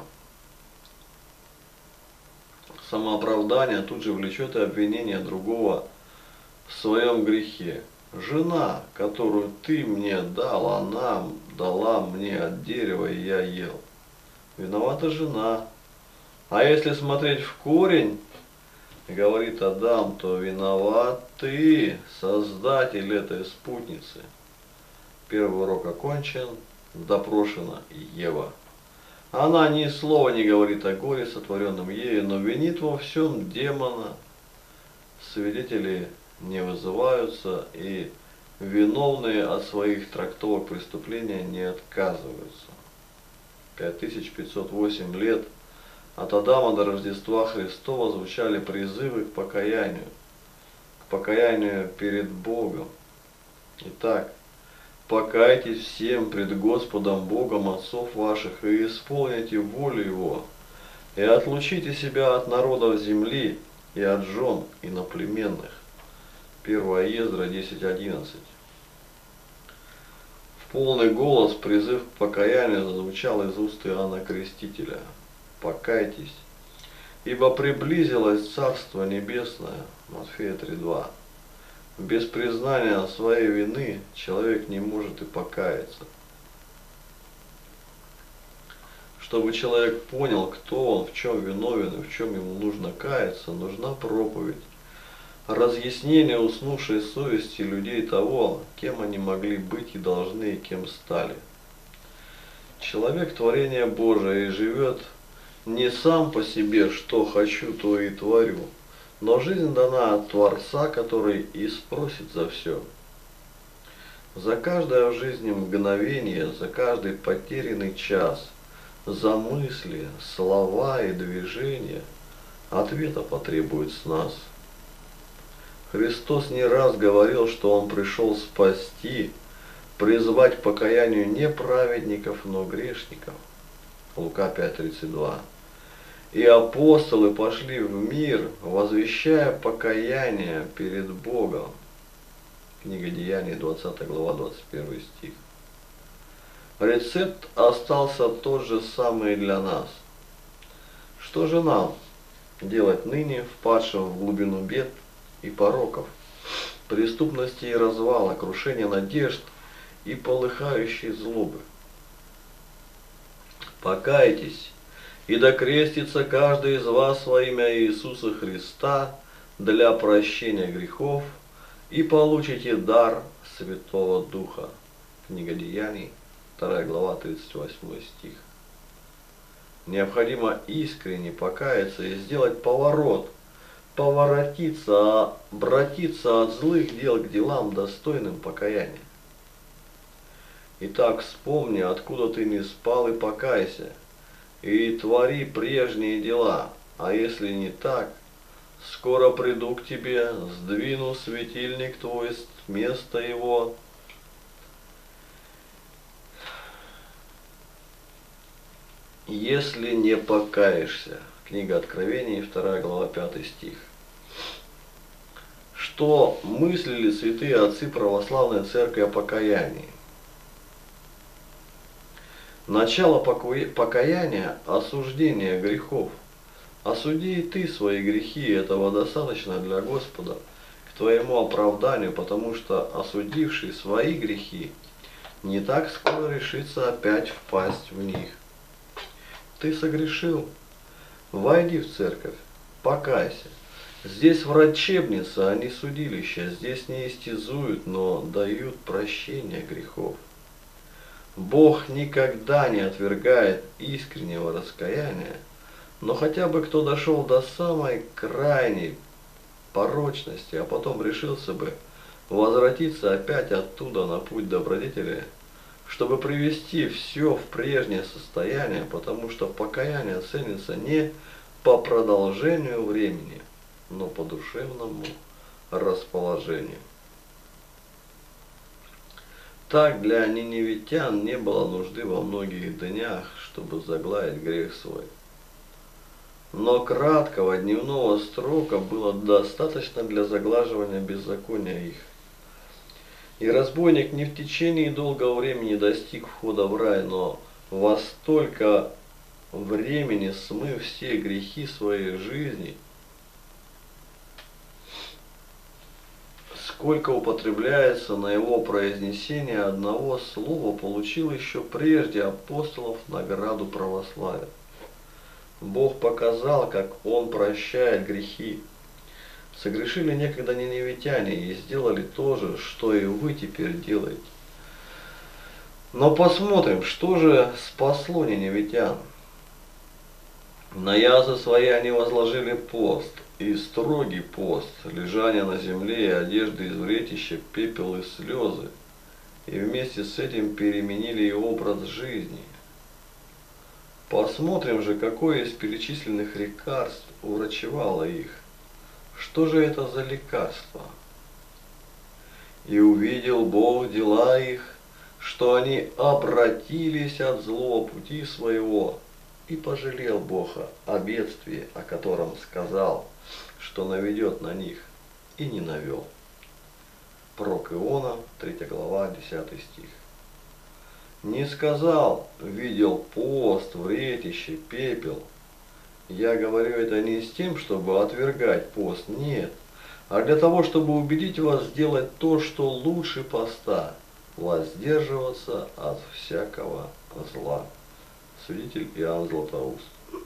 Самооправдание тут же влечет и обвинение другого в своем грехе. Жена, которую ты мне дал, она дала мне от дерева, и я ел. Виновата жена. А если смотреть в корень, говорит Адам, то виноват ты, создатель этой спутницы. Первый урок окончен, допрошена Ева. Она ни слова не говорит о горе, сотворенном ею, но винит во всем демона. Свидетели не вызываются, и виновные от своих трактовок преступления не отказываются. 5508 лет от Адама до Рождества Христова звучали призывы к покаянию перед Богом. Итак, покайтесь всем пред Господом Богом отцов ваших и исполните волю Его, и отлучите себя от народов земли и от жен иноплеменных. 1 Ездра 10:11. Полный голос, призыв к покаянию зазвучал из уст Иоанна Крестителя. Покайтесь, ибо приблизилось Царство Небесное. Матфея 3:2. Без признания своей вины человек не может и покаяться. Чтобы человек понял, кто он, в чем виновен и в чем ему нужно каяться, нужна проповедь. Разъяснение уснувшей совести людей того, кем они могли быть и должны, и кем стали. Человек творение Божие и живет не сам по себе, что хочу, то и творю, но жизнь дана от Творца, который и спросит за все. За каждое в жизни мгновение, за каждый потерянный час, за мысли, слова и движения ответа потребует с нас. Христос не раз говорил, что Он пришел спасти, призвать к покаянию не праведников, но грешников. Лука 5:32. И апостолы пошли в мир, возвещая покаяние перед Богом. Книга Деяний, 20 глава, 21 стих. Рецепт остался тот же самый для нас. Что же нам делать ныне, впадшим в глубину бед и пороков, преступности и развала, крушения надежд и полыхающей злобы? Покайтесь, и докрестится каждый из вас во имя Иисуса Христа для прощения грехов, и получите дар Святого Духа. Книга Деяний, 2 глава, 38 стих. Необходимо искренне покаяться и сделать поворот, поворотиться, обратиться от злых дел к делам, достойным покаяния. Итак, вспомни, откуда ты не спал, и покайся, и твори прежние дела, а если не так, скоро приду к тебе, сдвину светильник твой с места его, если не покаешься. Книга Откровений, 2 глава, 5 стих. Что мыслили святые отцы православной церкви о покаянии? Начало покаяния – осуждение грехов. Осуди и ты свои грехи, этого достаточно для Господа к твоему оправданию, потому что осудивший свои грехи не так скоро решится опять впасть в них. Ты согрешил? Войди в церковь, покайся. Здесь врачебница, а не судилище. Здесь не истязуют, но дают прощение грехов. Бог никогда не отвергает искреннего раскаяния, но хотя бы кто дошел до самой крайней порочности, а потом решился бы возвратиться опять оттуда на путь добродетели, чтобы привести все в прежнее состояние, потому что покаяние ценится не по продолжению времени, но по душевному расположению. Так для ниневитян не было нужды во многих днях, чтобы загладить грех свой. Но краткого дневного срока было достаточно для заглаживания беззакония их. И разбойник не в течение долгого времени достиг входа в рай, но во столько времени смыв все грехи своей жизни, сколько употребляется на его произнесение одного слова, получил еще прежде апостолов награду православия. Бог показал, как Он прощает грехи. Согрешили некогда ниневитяне и сделали то же, что и вы теперь делаете. Но посмотрим, что же спасло ниневитян. На язы свои они возложили пост, и строгий пост, лежание на земле и одежды из вретища, пепел и слезы, и вместе с этим переменили и образ жизни. Посмотрим же, какое из перечисленных лекарств уврачевало их. Что же это за лекарство? И увидел Бог дела их, что они обратились от злого пути своего, и пожалел Бог о бедствии, о котором сказал, что наведет на них, и не навел. Пророк Иона, 3 глава, 10 стих. Не сказал, видел пост, вретище, пепел. Я говорю это не с тем, чтобы отвергать пост, нет, а для того, чтобы убедить вас сделать то, что лучше поста, воздерживаться от всякого зла. Свидетель Иоанн Златоуст.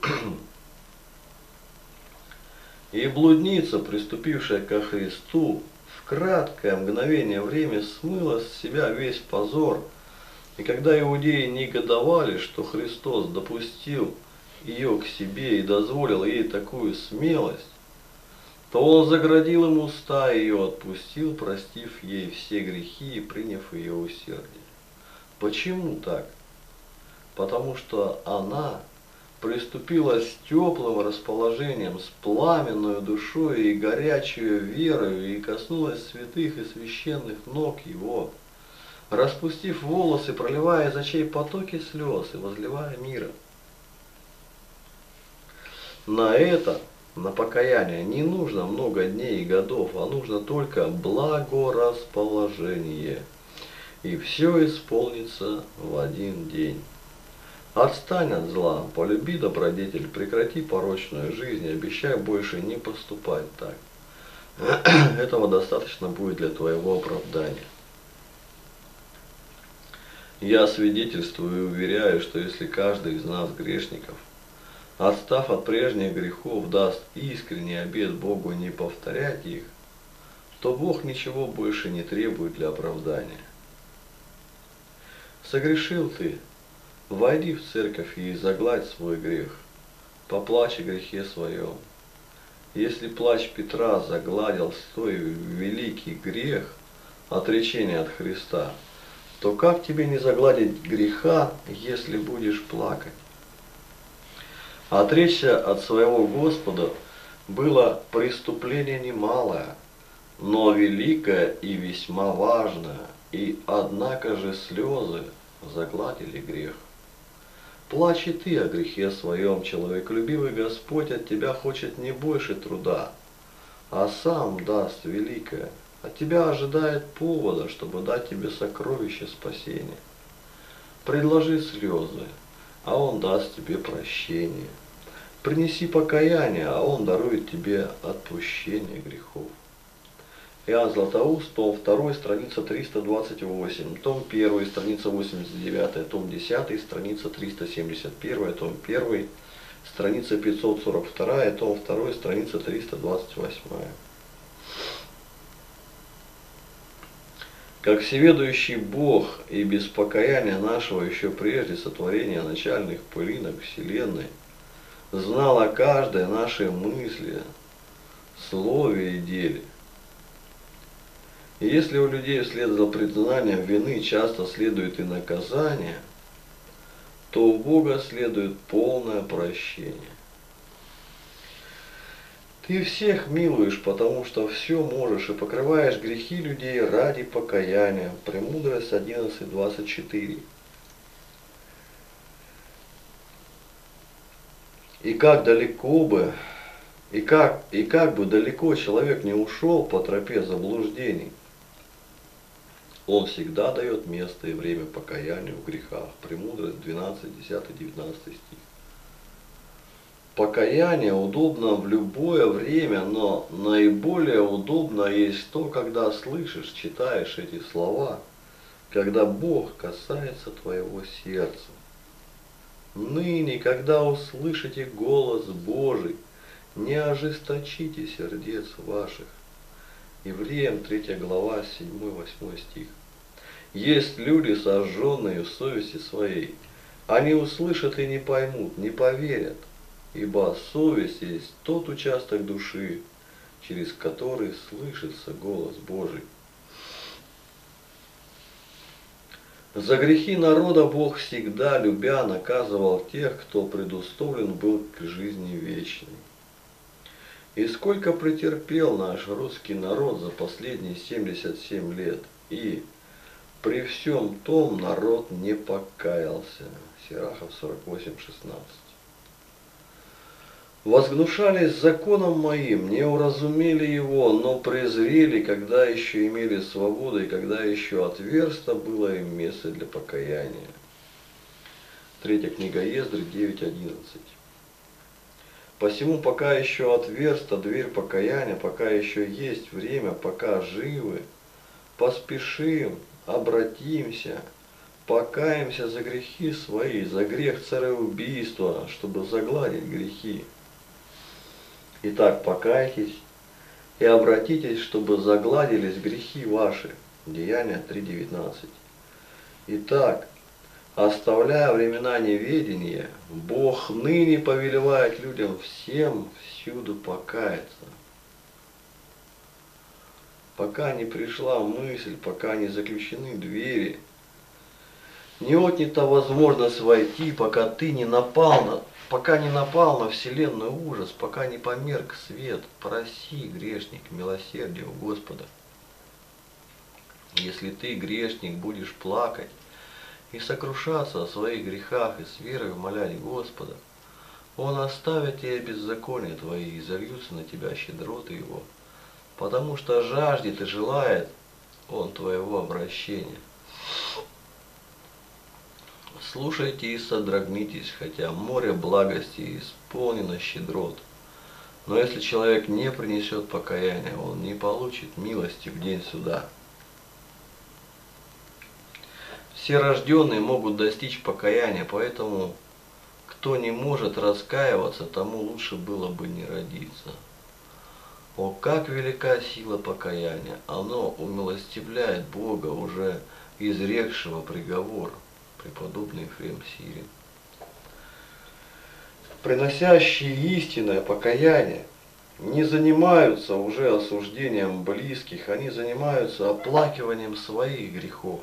И блудница, приступившая ко Христу, в краткое мгновение времени смыла с себя весь позор. И когда иудеи негодовали, что Христос допустил ее к себе и дозволил ей такую смелость, то он заградил им уста и ее отпустил, простив ей все грехи и приняв ее усердие. Почему так? Потому что она приступила с теплым расположением, с пламенной душой и горячей верою, и коснулась святых и священных ног его, распустив волосы, проливая из очей потоки слез и возливая мира. На это, на покаяние, не нужно много дней и годов, а нужно только благорасположение. И все исполнится в один день. Отстань от зла, полюби добродетель, прекрати порочную жизнь, обещай больше не поступать так. Этого достаточно будет для твоего оправдания. Я свидетельствую и уверяю, что если каждый из нас, грешников, отстав от прежних грехов, даст искренний обет Богу не повторять их, то Бог ничего больше не требует для оправдания. Согрешил ты, войди в церковь и загладь свой грех, поплачь о грехе своем. Если плач Петра загладил свой великий грех, отречение от Христа, то как тебе не загладить греха, если будешь плакать? Отречься от своего Господа было преступление немалое, но великое и весьма важное, и однако же слезы загладили грех. Плачь и ты о грехе своем, человеколюбивый Господь от тебя хочет не больше труда, а сам даст великое. От тебя ожидает повода, чтобы дать тебе сокровище спасения. Предложи слезы, а Он даст тебе прощение. Принеси покаяние, а Он дарует тебе отпущение грехов. Иоанн Златоуст, том 2, страница 328, том 1, страница 89, том 10, страница 371, том 1, страница 542, том 2, страница 328. Как всеведущий Бог и без покаяния нашего еще прежде сотворения начальных пылинок Вселенной знал о каждой нашей мысли, слове и деле. И если у людей вслед за признанием вины часто следует и наказание, то у Бога следует полное прощение. Ты всех милуешь, потому что все можешь, и покрываешь грехи людей ради покаяния. Премудрость 11:24. И как бы далеко человек не ушел по тропе заблуждений, он всегда дает место и время покаянию в грехах. Премудрость 12, 10, 19 стих. Покаяние удобно в любое время, но наиболее удобно есть то, когда слышишь, читаешь эти слова, когда Бог касается твоего сердца. Ныне, когда услышите голос Божий, не ожесточите сердец ваших. Евреям 3 глава 7-8 стих. Есть люди, сожженные в совести своей. Они услышат и не поймут, не поверят. Ибо совесть есть тот участок души, через который слышится голос Божий. За грехи народа Бог всегда, любя, наказывал тех, кто предуставлен был к жизни вечной. И сколько претерпел наш русский народ за последние 77 лет, и при всем том народ не покаялся. Сирахов 48:16. Возгнушались законом моим, не уразумели его, но презрели, когда еще имели свободу и когда еще отверсто было им место для покаяния. Третья книга Ездры 9:11. Посему пока еще отверста дверь покаяния, пока еще есть время, пока живы, поспешим, обратимся, покаемся за грехи свои, за грех цареубийства, чтобы загладить грехи. Итак, покайтесь и обратитесь, чтобы загладились грехи ваши. Деяния 3:19. Итак, оставляя времена неведения, Бог ныне повелевает людям всем всюду покаяться. Пока не пришла мысль, пока не заключены двери, не отнята возможность войти, пока ты не напал на вселенную ужас, пока не померк свет, проси, грешник, милосердия у Господа. Если ты, грешник, будешь плакать и сокрушаться о своих грехах и с верой умолять Господа, Он оставит тебе беззакония твои и зальются на тебя щедроты Его, потому что жаждет и желает Он твоего обращения. Слушайте и содрогнитесь, хотя море благости исполнено щедрот. Но если человек не принесет покаяния, он не получит милости в день суда. Все рожденные могут достичь покаяния, поэтому кто не может раскаиваться, тому лучше было бы не родиться. О, как велика сила покаяния! Оно умилостивляет Бога, уже изрекшего приговор. Преподобный Ефрем Сирин. Приносящие истинное покаяние не занимаются уже осуждением близких, они занимаются оплакиванием своих грехов.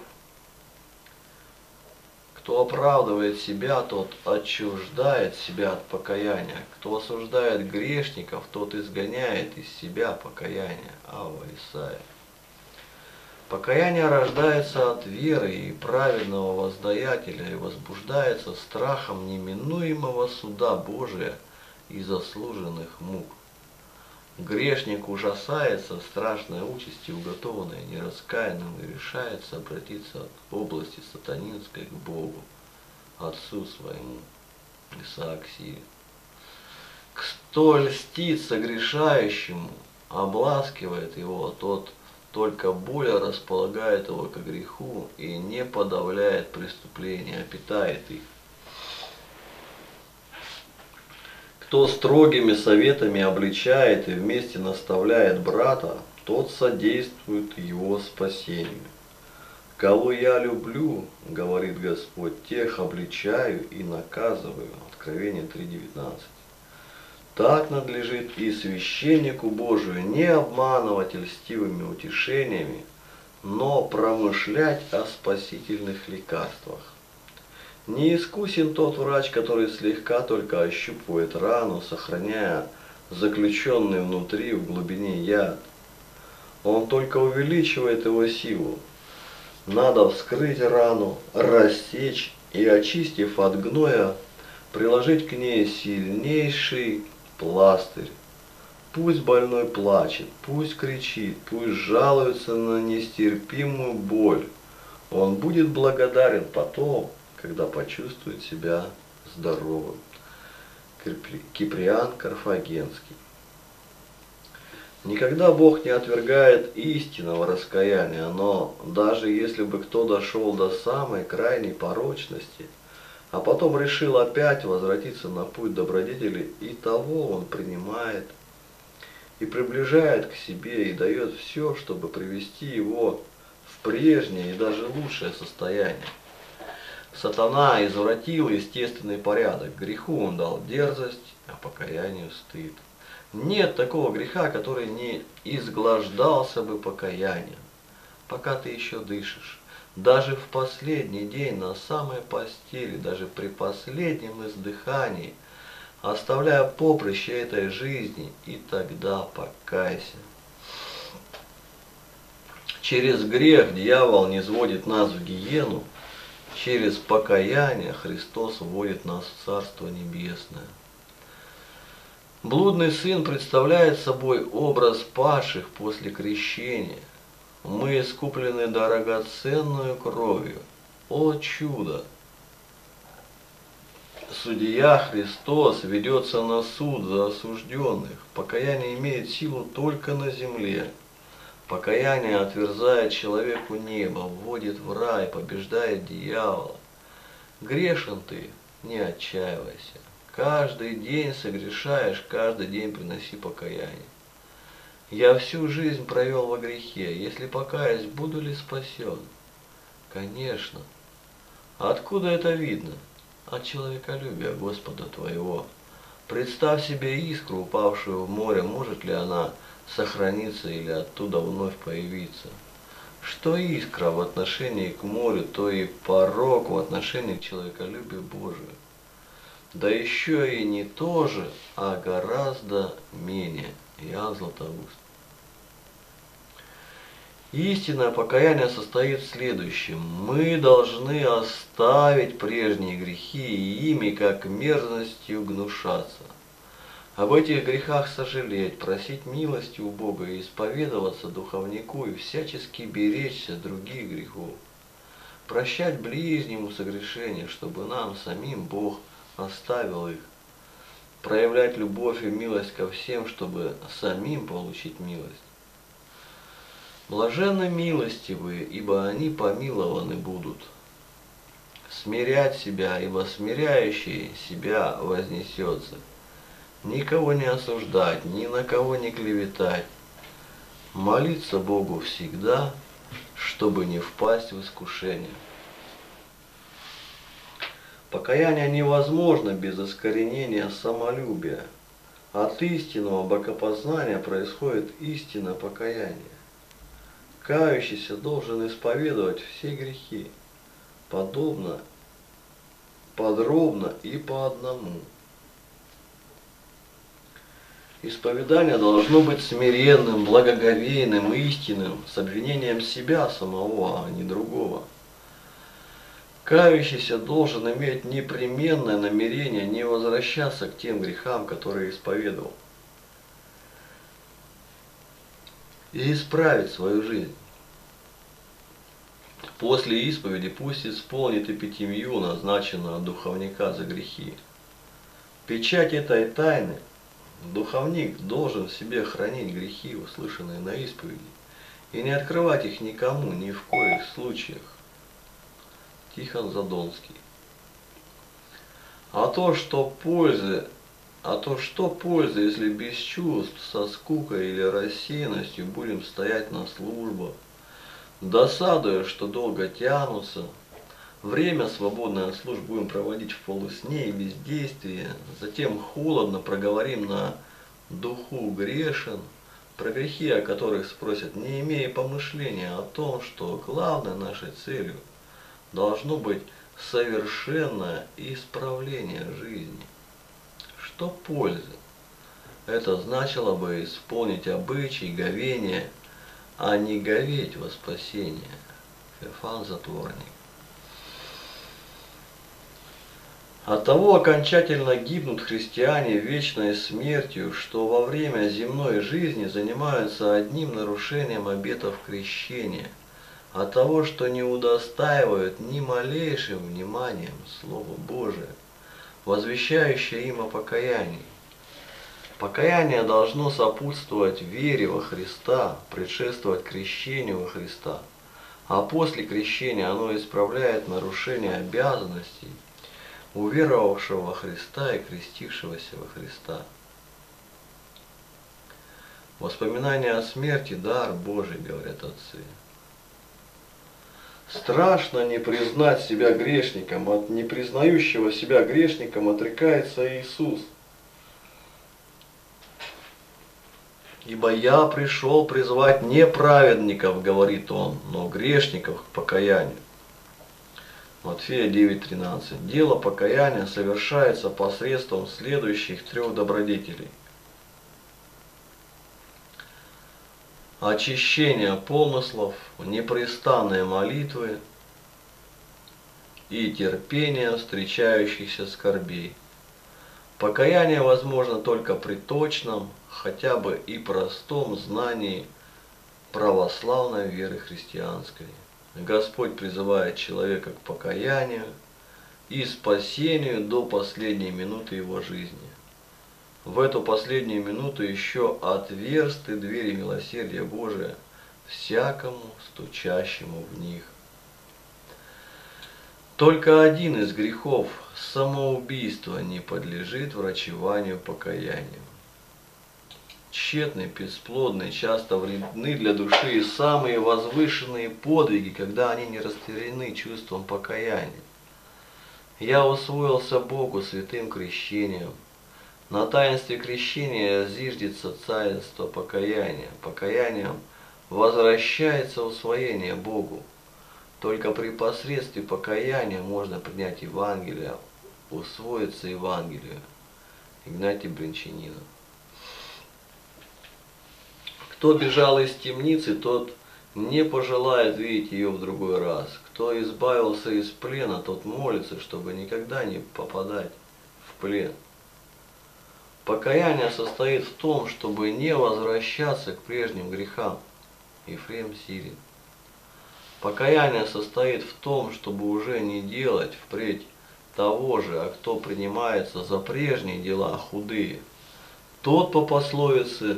Кто оправдывает себя, тот отчуждает себя от покаяния. Кто осуждает грешников, тот изгоняет из себя покаяние. Авва Исайя. Покаяние рождается от веры и праведного воздаятеля и возбуждается страхом неминуемого суда Божия и заслуженных мук. Грешник ужасается страшной участи, уготованной нераскаянным, и решается обратиться от области сатанинской к Богу, Отцу своему. Исаак Сирин. Кто льстит согрешающему, обласкивает его, тот только более располагает его к греху и не подавляет преступления, а питает их. Кто строгими советами обличает и вместе наставляет брата, тот содействует его спасению. Кого я люблю, говорит Господь, тех обличаю и наказываю. Откровение 3:19. Так надлежит и священнику Божию не обманывать льстивыми утешениями, но промышлять о спасительных лекарствах. Не искусен тот врач, который слегка только ощупывает рану, сохраняя заключенный внутри в глубине яд. Он только увеличивает его силу. Надо вскрыть рану, рассечь и, очистив от гноя, приложить к ней сильнейший пластырь. Пусть больной плачет, пусть кричит, пусть жалуется на нестерпимую боль. Он будет благодарен потом, когда почувствует себя здоровым. Киприан Карфагенский. Никогда Бог не отвергает истинного раскаяния, но даже если бы кто дошел до самой крайней порочности, а потом решил опять возвратиться на путь добродетели, и того он принимает и приближает к себе и дает все, чтобы привести его в прежнее и даже лучшее состояние. Сатана извратил естественный порядок, греху он дал дерзость, а покаянию стыд. Нет такого греха, который не изглаждался бы покаянием, пока ты еще дышишь. Даже в последний день на самой постели, даже при последнем издыхании, оставляя поприще этой жизни, и тогда покайся. Через грех дьявол низводит нас в гиену, через покаяние Христос вводит нас в Царство Небесное. Блудный сын представляет собой образ падших после крещения. Мы искуплены драгоценную кровью. О чудо! судья Христос ведется на суд за осужденных. Покаяние имеет силу только на земле. Покаяние отверзает человеку небо, вводит в рай, побеждает дьявола. Грешен ты, не отчаивайся. Каждый день согрешаешь, каждый день приноси покаяние. Я всю жизнь провел во грехе. Если покаюсь, буду ли спасен? Конечно. Откуда это видно? От человеколюбия Господа твоего. Представь себе искру, упавшую в море, может ли она сохраниться или оттуда вновь появиться? Что искра в отношении к морю, то и порок в отношении к человеколюбию Божию. Да еще и не то же, а гораздо менее. Иоанн Златоуст. Истинное покаяние состоит в следующем. Мы должны оставить прежние грехи и ими, как мерзностью, гнушаться. Об этих грехах сожалеть, просить милости у Бога и исповедоваться духовнику и всячески беречься других грехов. Прощать ближнему согрешения, чтобы нам самим Бог оставил их. Проявлять любовь и милость ко всем, чтобы самим получить милость. Блаженны милостивые, ибо они помилованы будут. Смирять себя, ибо смиряющий себя вознесется. Никого не осуждать, ни на кого не клеветать. Молиться Богу всегда, чтобы не впасть в искушение. Покаяние невозможно без искоренения самолюбия. От истинного богопознания происходит истинное покаяние. Кающийся должен исповедовать все грехи, подробно и по одному. Исповедание должно быть смиренным, благоговейным, истинным, с обвинением себя самого, а не другого. Кающийся должен иметь непременное намерение не возвращаться к тем грехам, которые исповедовал, и исправить свою жизнь. После исповеди пусть исполнит эпитимию, назначенную от духовника за грехи. Печать этой тайны духовник должен в себе хранить грехи, услышанные на исповеди, и не открывать их никому, ни в коих случаях. Тихон Задонский. А то что пользы, если без чувств, со скукой или рассеянностью будем стоять на службах, досадуя, что долго тянутся, время, свободное от служб, будем проводить в полусне и бездействии, затем холодно проговорим на духу грешен, про грехи, о которых спросят, не имея помышления о том, что главной нашей целью должно быть совершенное исправление жизни. Что пользы? Это значило бы исполнить обычай говения, а не говеть во спасение. Феофан Затворник. Оттого окончательно гибнут христиане вечной смертью, что во время земной жизни занимаются одним нарушением обетов крещения, от того, что не удостаивают ни малейшим вниманием Слово Божие, возвещающее им о покаянии. Покаяние должно сопутствовать вере во Христа, предшествовать крещению во Христа, а после крещения оно исправляет нарушение обязанностей уверовавшего во Христа и крестившегося во Христа. Воспоминания о смерти – дар Божий, говорят отцы. Страшно не признать себя грешником, от непризнающего себя грешником отрекается Иисус. «Ибо я пришел призвать не праведников, говорит он, но грешников к покаянию». Матфея 9:13. Дело покаяния совершается посредством следующих трех добродетелей. Очищение помыслов, непрестанные молитвы и терпение встречающихся скорбей. Покаяние возможно только при точном, хотя бы и простом знании православной веры христианской. Господь призывает человека к покаянию и спасению до последней минуты его жизни. В эту последнюю минуту еще отверсты двери милосердия Божия всякому стучащему в них. Только один из грехов, самоубийство, не подлежит врачеванию покаянию. Тщетны, бесплодны, часто вредны для души и самые возвышенные подвиги, когда они не растворены чувством покаяния. Я усвоился Богу святым крещением. На таинстве крещения зиждется таинство покаяния. Покаянием возвращается усвоение Богу. Только при посредстве покаяния можно принять Евангелие, усвоиться Евангелию. Игнатий Брянчанинов. Кто бежал из темницы, тот не пожелает видеть ее в другой раз. Кто избавился из плена, тот молится, чтобы никогда не попадать в плен. Покаяние состоит в том, чтобы не возвращаться к прежним грехам. Ефрем Сирин. Покаяние состоит в том, чтобы уже не делать впредь того же, а кто принимается за прежние дела худые, тот по пословице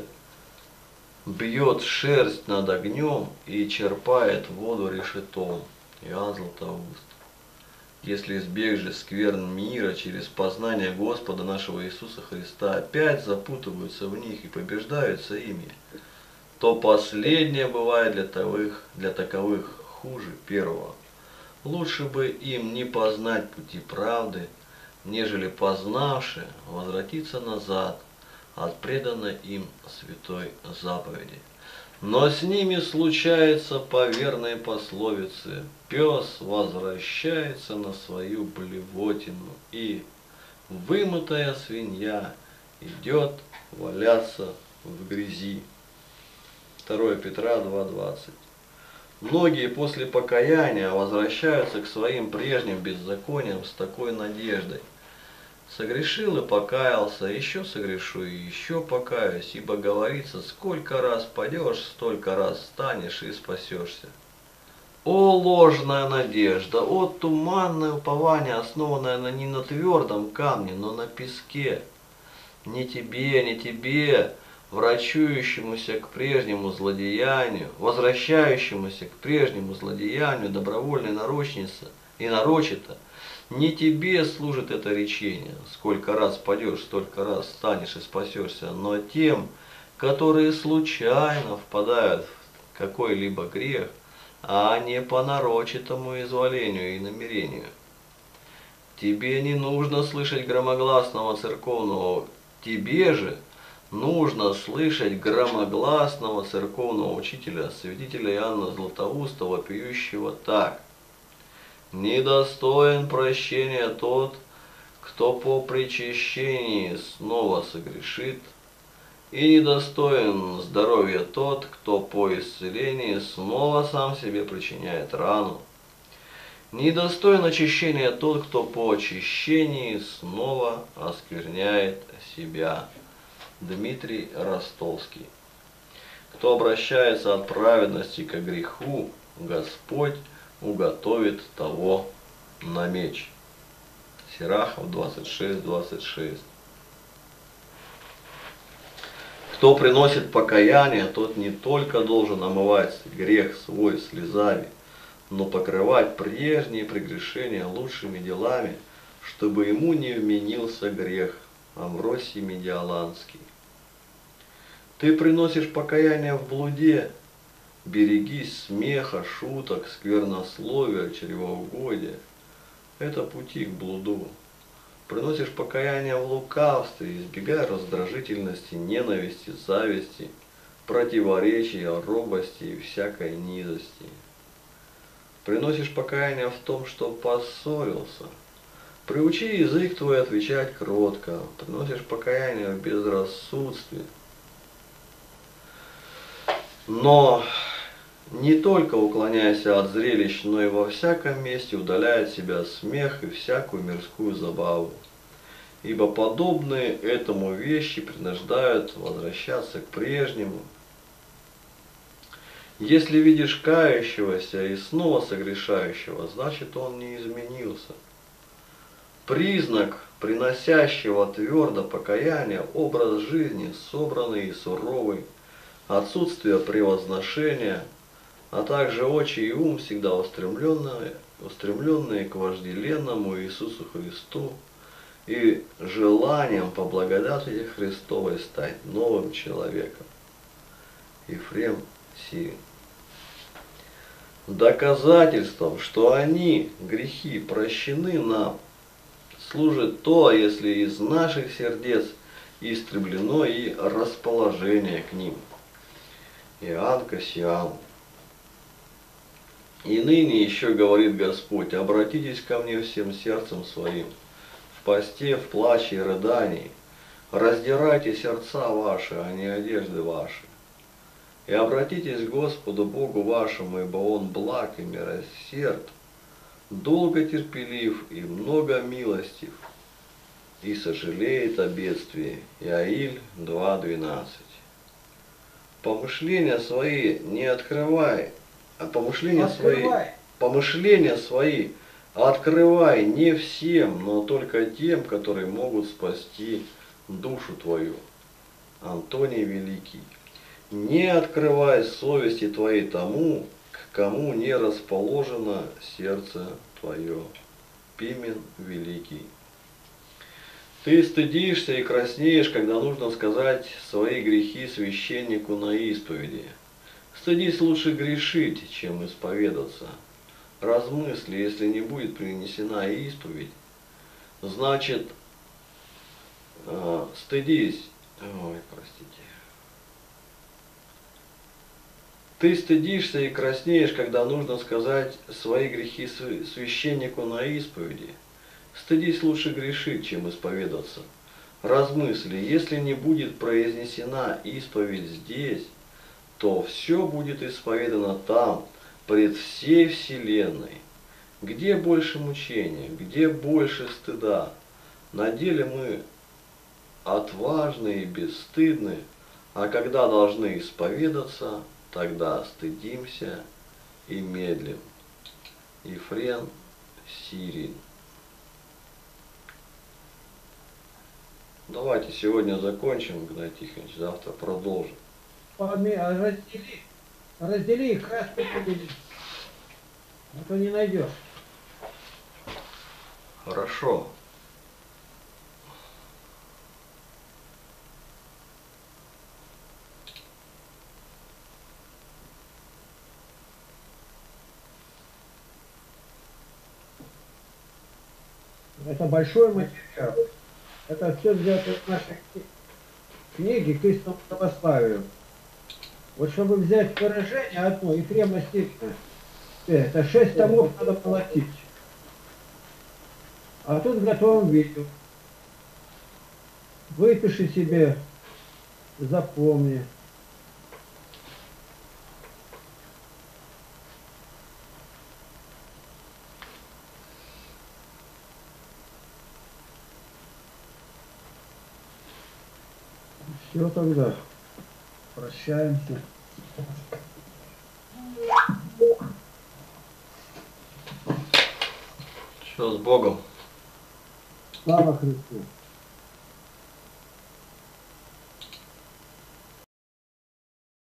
бьет шерсть над огнем и черпает воду решетом. Иоанн Златоуст. Если избег же скверн мира через познание Господа нашего Иисуса Христа опять запутываются в них и побеждаются ими, то последнее бывает для таковых хуже первого. Лучше бы им не познать пути правды, нежели познавши возвратиться назад от преданной им святой заповеди. Но с ними случается по верной пословице: пес возвращается на свою блевотину, и вымытая свинья идет валяться в грязи. 2 Петра 2:20. Многие после покаяния возвращаются к своим прежним беззакониям с такой надеждой: согрешил и покаялся, еще согрешу и еще покаюсь, ибо говорится: сколько раз падешь, столько раз встанешь и спасешься. О ложная надежда, о туманное упование, основанное не на твердом камне, но на песке. Не тебе, врачующемуся к прежнему злодеянию, возвращающемуся к прежнему злодеянию, добровольно и нарочито, не тебе служит это речение: сколько раз падешь, столько раз встанешь и спасешься, но тем, которые случайно впадают в какой-либо грех, а не по нарочитому изволению и намерению. Тебе не нужно слышать громогласного церковного, тебе же нужно слышать громогласного церковного учителя, святителя Иоанна Златоуста, вопиющего так: недостоин прощения тот, кто по причащении снова согрешит, и недостоин здоровья тот, кто по исцелении снова сам себе причиняет рану. Недостоин очищения тот, кто по очищении снова оскверняет себя. Дмитрий Ростовский. Кто обращается от праведности к греху, Господь уготовит того на меч. Сирахов 26:26. Кто приносит покаяние, тот не только должен омывать грех свой слезами, но покрывать прежние прегрешения лучшими делами, чтобы ему не вменился грех. Амвросий Медиаланский. Ты приносишь покаяние в блуде, берегись смеха, шуток, сквернословия, чревоугодия. Это пути к блуду. Приносишь покаяние в лукавстве, избегай раздражительности, ненависти, зависти, противоречия, робости и всякой низости. Приносишь покаяние в том, что поссорился. Приучи язык твой отвечать кротко. Приносишь покаяние в безрассудстве. Но не только уклоняйся от зрелищ, но и во всяком месте удаляй от себя смех и всякую мирскую забаву. Ибо подобные этому вещи принуждают возвращаться к прежнему. Если видишь кающегося и снова согрешающего, значит он не изменился. Признак приносящего твердо покаяние, образ жизни собранный и суровый, отсутствие превозношения, а также очи и ум всегда устремленные к вожделенному Иисусу Христу и желанием по благодати Христовой стать новым человеком. Ефрем Сирин. Доказательством, что они, грехи, прощены нам, служит то, если из наших сердец истреблено и расположение к ним. Иоанн Кассиан. И ныне еще говорит Господь: обратитесь ко мне всем сердцем своим, в посте, в плаче и рыдании, раздирайте сердца ваши, а не одежды ваши. И обратитесь к Господу Богу вашему, ибо Он благ и милосерд, долго терпелив и много милостив, и сожалеет о бедствии. Иаиль 2:12. Помышления свои не открывай, а помышления свои открывай не всем, но только тем, которые могут спасти душу твою. Антоний Великий. Не открывай совести твоей тому, к кому не расположено сердце твое. Пимен Великий. Ты стыдишься и краснеешь, когда нужно сказать свои грехи священнику на исповеди. Стыдись лучше грешить, чем исповедаться. Размысли, если не будет принесена исповедь, значит, стыдись. Ой, простите. Ты стыдишься и краснеешь, когда нужно сказать свои грехи священнику на исповеди. Стыдись лучше грешить, чем исповедаться. Размысли, если не будет произнесена исповедь здесь, то все будет исповедано там, пред всей вселенной. Где больше мучения, где больше стыда? На деле мы отважны и бесстыдны, а когда должны исповедаться, тогда стыдимся и медлим. Ефрем Сирин. Давайте сегодня закончим, Игнатий Тихонович, завтра продолжим. Раздели их, краску подели. А то не найдешь. Хорошо. Это большой материал. Это все взято из нашей книги к истинному православию. Вот чтобы взять выражение одно, Ефрема Сирина, это 6 томов надо платить. А тут в готовом виде. Выпиши себе, запомни. Все тогда. Прощаемся. Все, с Богом. Слава Христу.